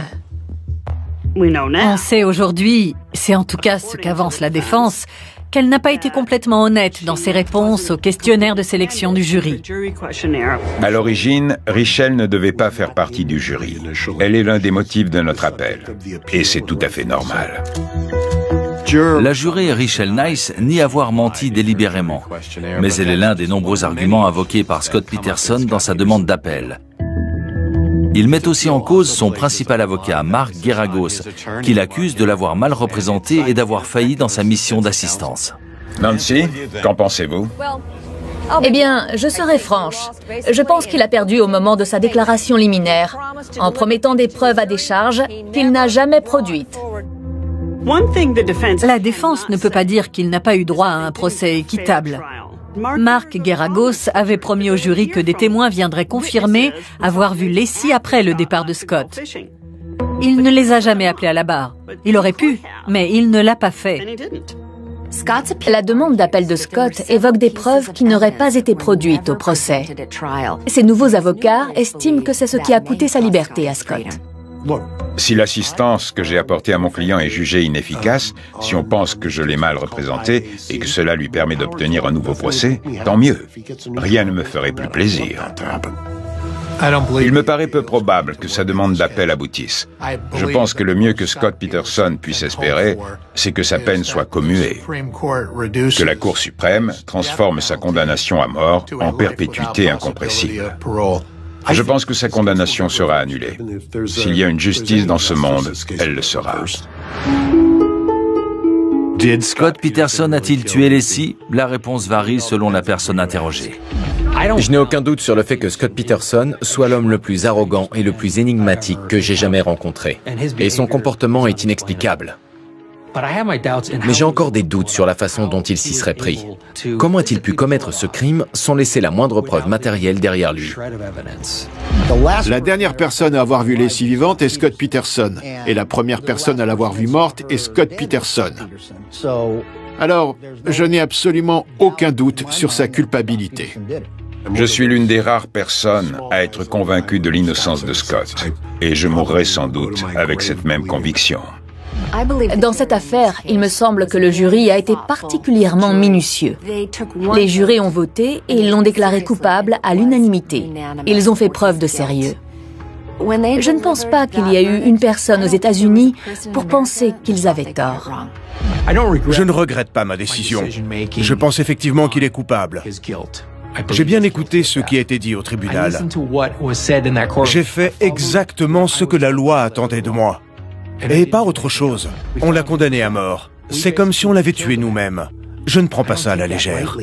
On sait aujourd'hui, c'est en tout cas ce qu'avance la défense, qu'elle n'a pas été complètement honnête dans ses réponses au questionnaire de sélection du jury. À l'origine, Richelle ne devait pas faire partie du jury. Elle est l'un des motifs de notre appel. Et c'est tout à fait normal. La jurée Richelle Nice nie avoir menti délibérément, mais elle est l'un des nombreux arguments invoqués par Scott Peterson dans sa demande d'appel. Il met aussi en cause son principal avocat, Mark Geragos, qu'il accuse de l'avoir mal représenté et d'avoir failli dans sa mission d'assistance. Nancy, qu'en pensez-vous? Eh bien, je serai franche. Je pense qu'il a perdu au moment de sa déclaration liminaire, en promettant des preuves à des charges qu'il n'a jamais produites. La défense ne peut pas dire qu'il n'a pas eu droit à un procès équitable. Mark Geragos avait promis au jury que des témoins viendraient confirmer avoir vu Lacey après le départ de Scott. Il ne les a jamais appelés à la barre. Il aurait pu, mais il ne l'a pas fait. La demande d'appel de Scott évoque des preuves qui n'auraient pas été produites au procès. Ses nouveaux avocats estiment que c'est ce qui a coûté sa liberté à Scott. Si l'assistance que j'ai apportée à mon client est jugée inefficace, si on pense que je l'ai mal représenté et que cela lui permet d'obtenir un nouveau procès, tant mieux. Rien ne me ferait plus plaisir. Il me paraît peu probable que sa demande d'appel aboutisse. Je pense que le mieux que Scott Peterson puisse espérer, c'est que sa peine soit commuée, que la Cour suprême transforme sa condamnation à mort en perpétuité incompressible. Je pense que sa condamnation sera annulée. S'il y a une justice dans ce monde, elle le sera. Scott Peterson a-t-il tué Lacey? La réponse varie selon la personne interrogée. Je n'ai aucun doute sur le fait que Scott Peterson soit l'homme le plus arrogant et le plus énigmatique que j'ai jamais rencontré. Et son comportement est inexplicable. Mais j'ai encore des doutes sur la façon dont il s'y serait pris. Comment a-t-il pu commettre ce crime sans laisser la moindre preuve matérielle derrière lui? La dernière personne à avoir vu Lacey vivante est Scott Peterson. Et la première personne à l'avoir vue morte est Scott Peterson. Alors, je n'ai absolument aucun doute sur sa culpabilité. Je suis l'une des rares personnes à être convaincue de l'innocence de Scott. Et je mourrai sans doute avec cette même conviction. Dans cette affaire, il me semble que le jury a été particulièrement minutieux. Les jurés ont voté et ils l'ont déclaré coupable à l'unanimité. Ils ont fait preuve de sérieux. Je ne pense pas qu'il y ait eu une personne aux États-Unis pour penser qu'ils avaient tort. Je ne regrette pas ma décision. Je pense effectivement qu'il est coupable. J'ai bien écouté ce qui a été dit au tribunal. J'ai fait exactement ce que la loi attendait de moi. Et pas autre chose. On l'a condamné à mort. C'est comme si on l'avait tué nous-mêmes. Je ne prends pas ça à la légère.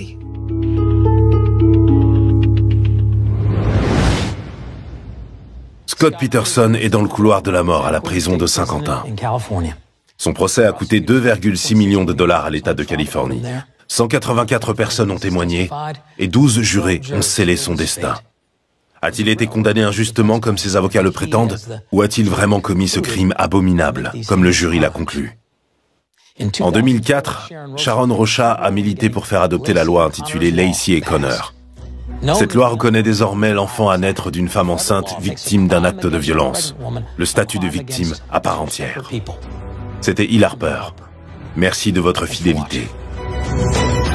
Scott Peterson est dans le couloir de la mort à la prison de Saint-Quentin. Son procès a coûté 2,6 millions de dollars à l'État de Californie. 184 personnes ont témoigné et 12 jurés ont scellé son destin. A-t-il été condamné injustement comme ses avocats le prétendent, ou a-t-il vraiment commis ce crime abominable, comme le jury l'a conclu? En 2004, Sharon Rocha a milité pour faire adopter la loi intitulée Lacey et Connor. Cette loi reconnaît désormais l'enfant à naître d'une femme enceinte victime d'un acte de violence, le statut de victime à part entière. C'était Hill Harper. Merci de votre fidélité.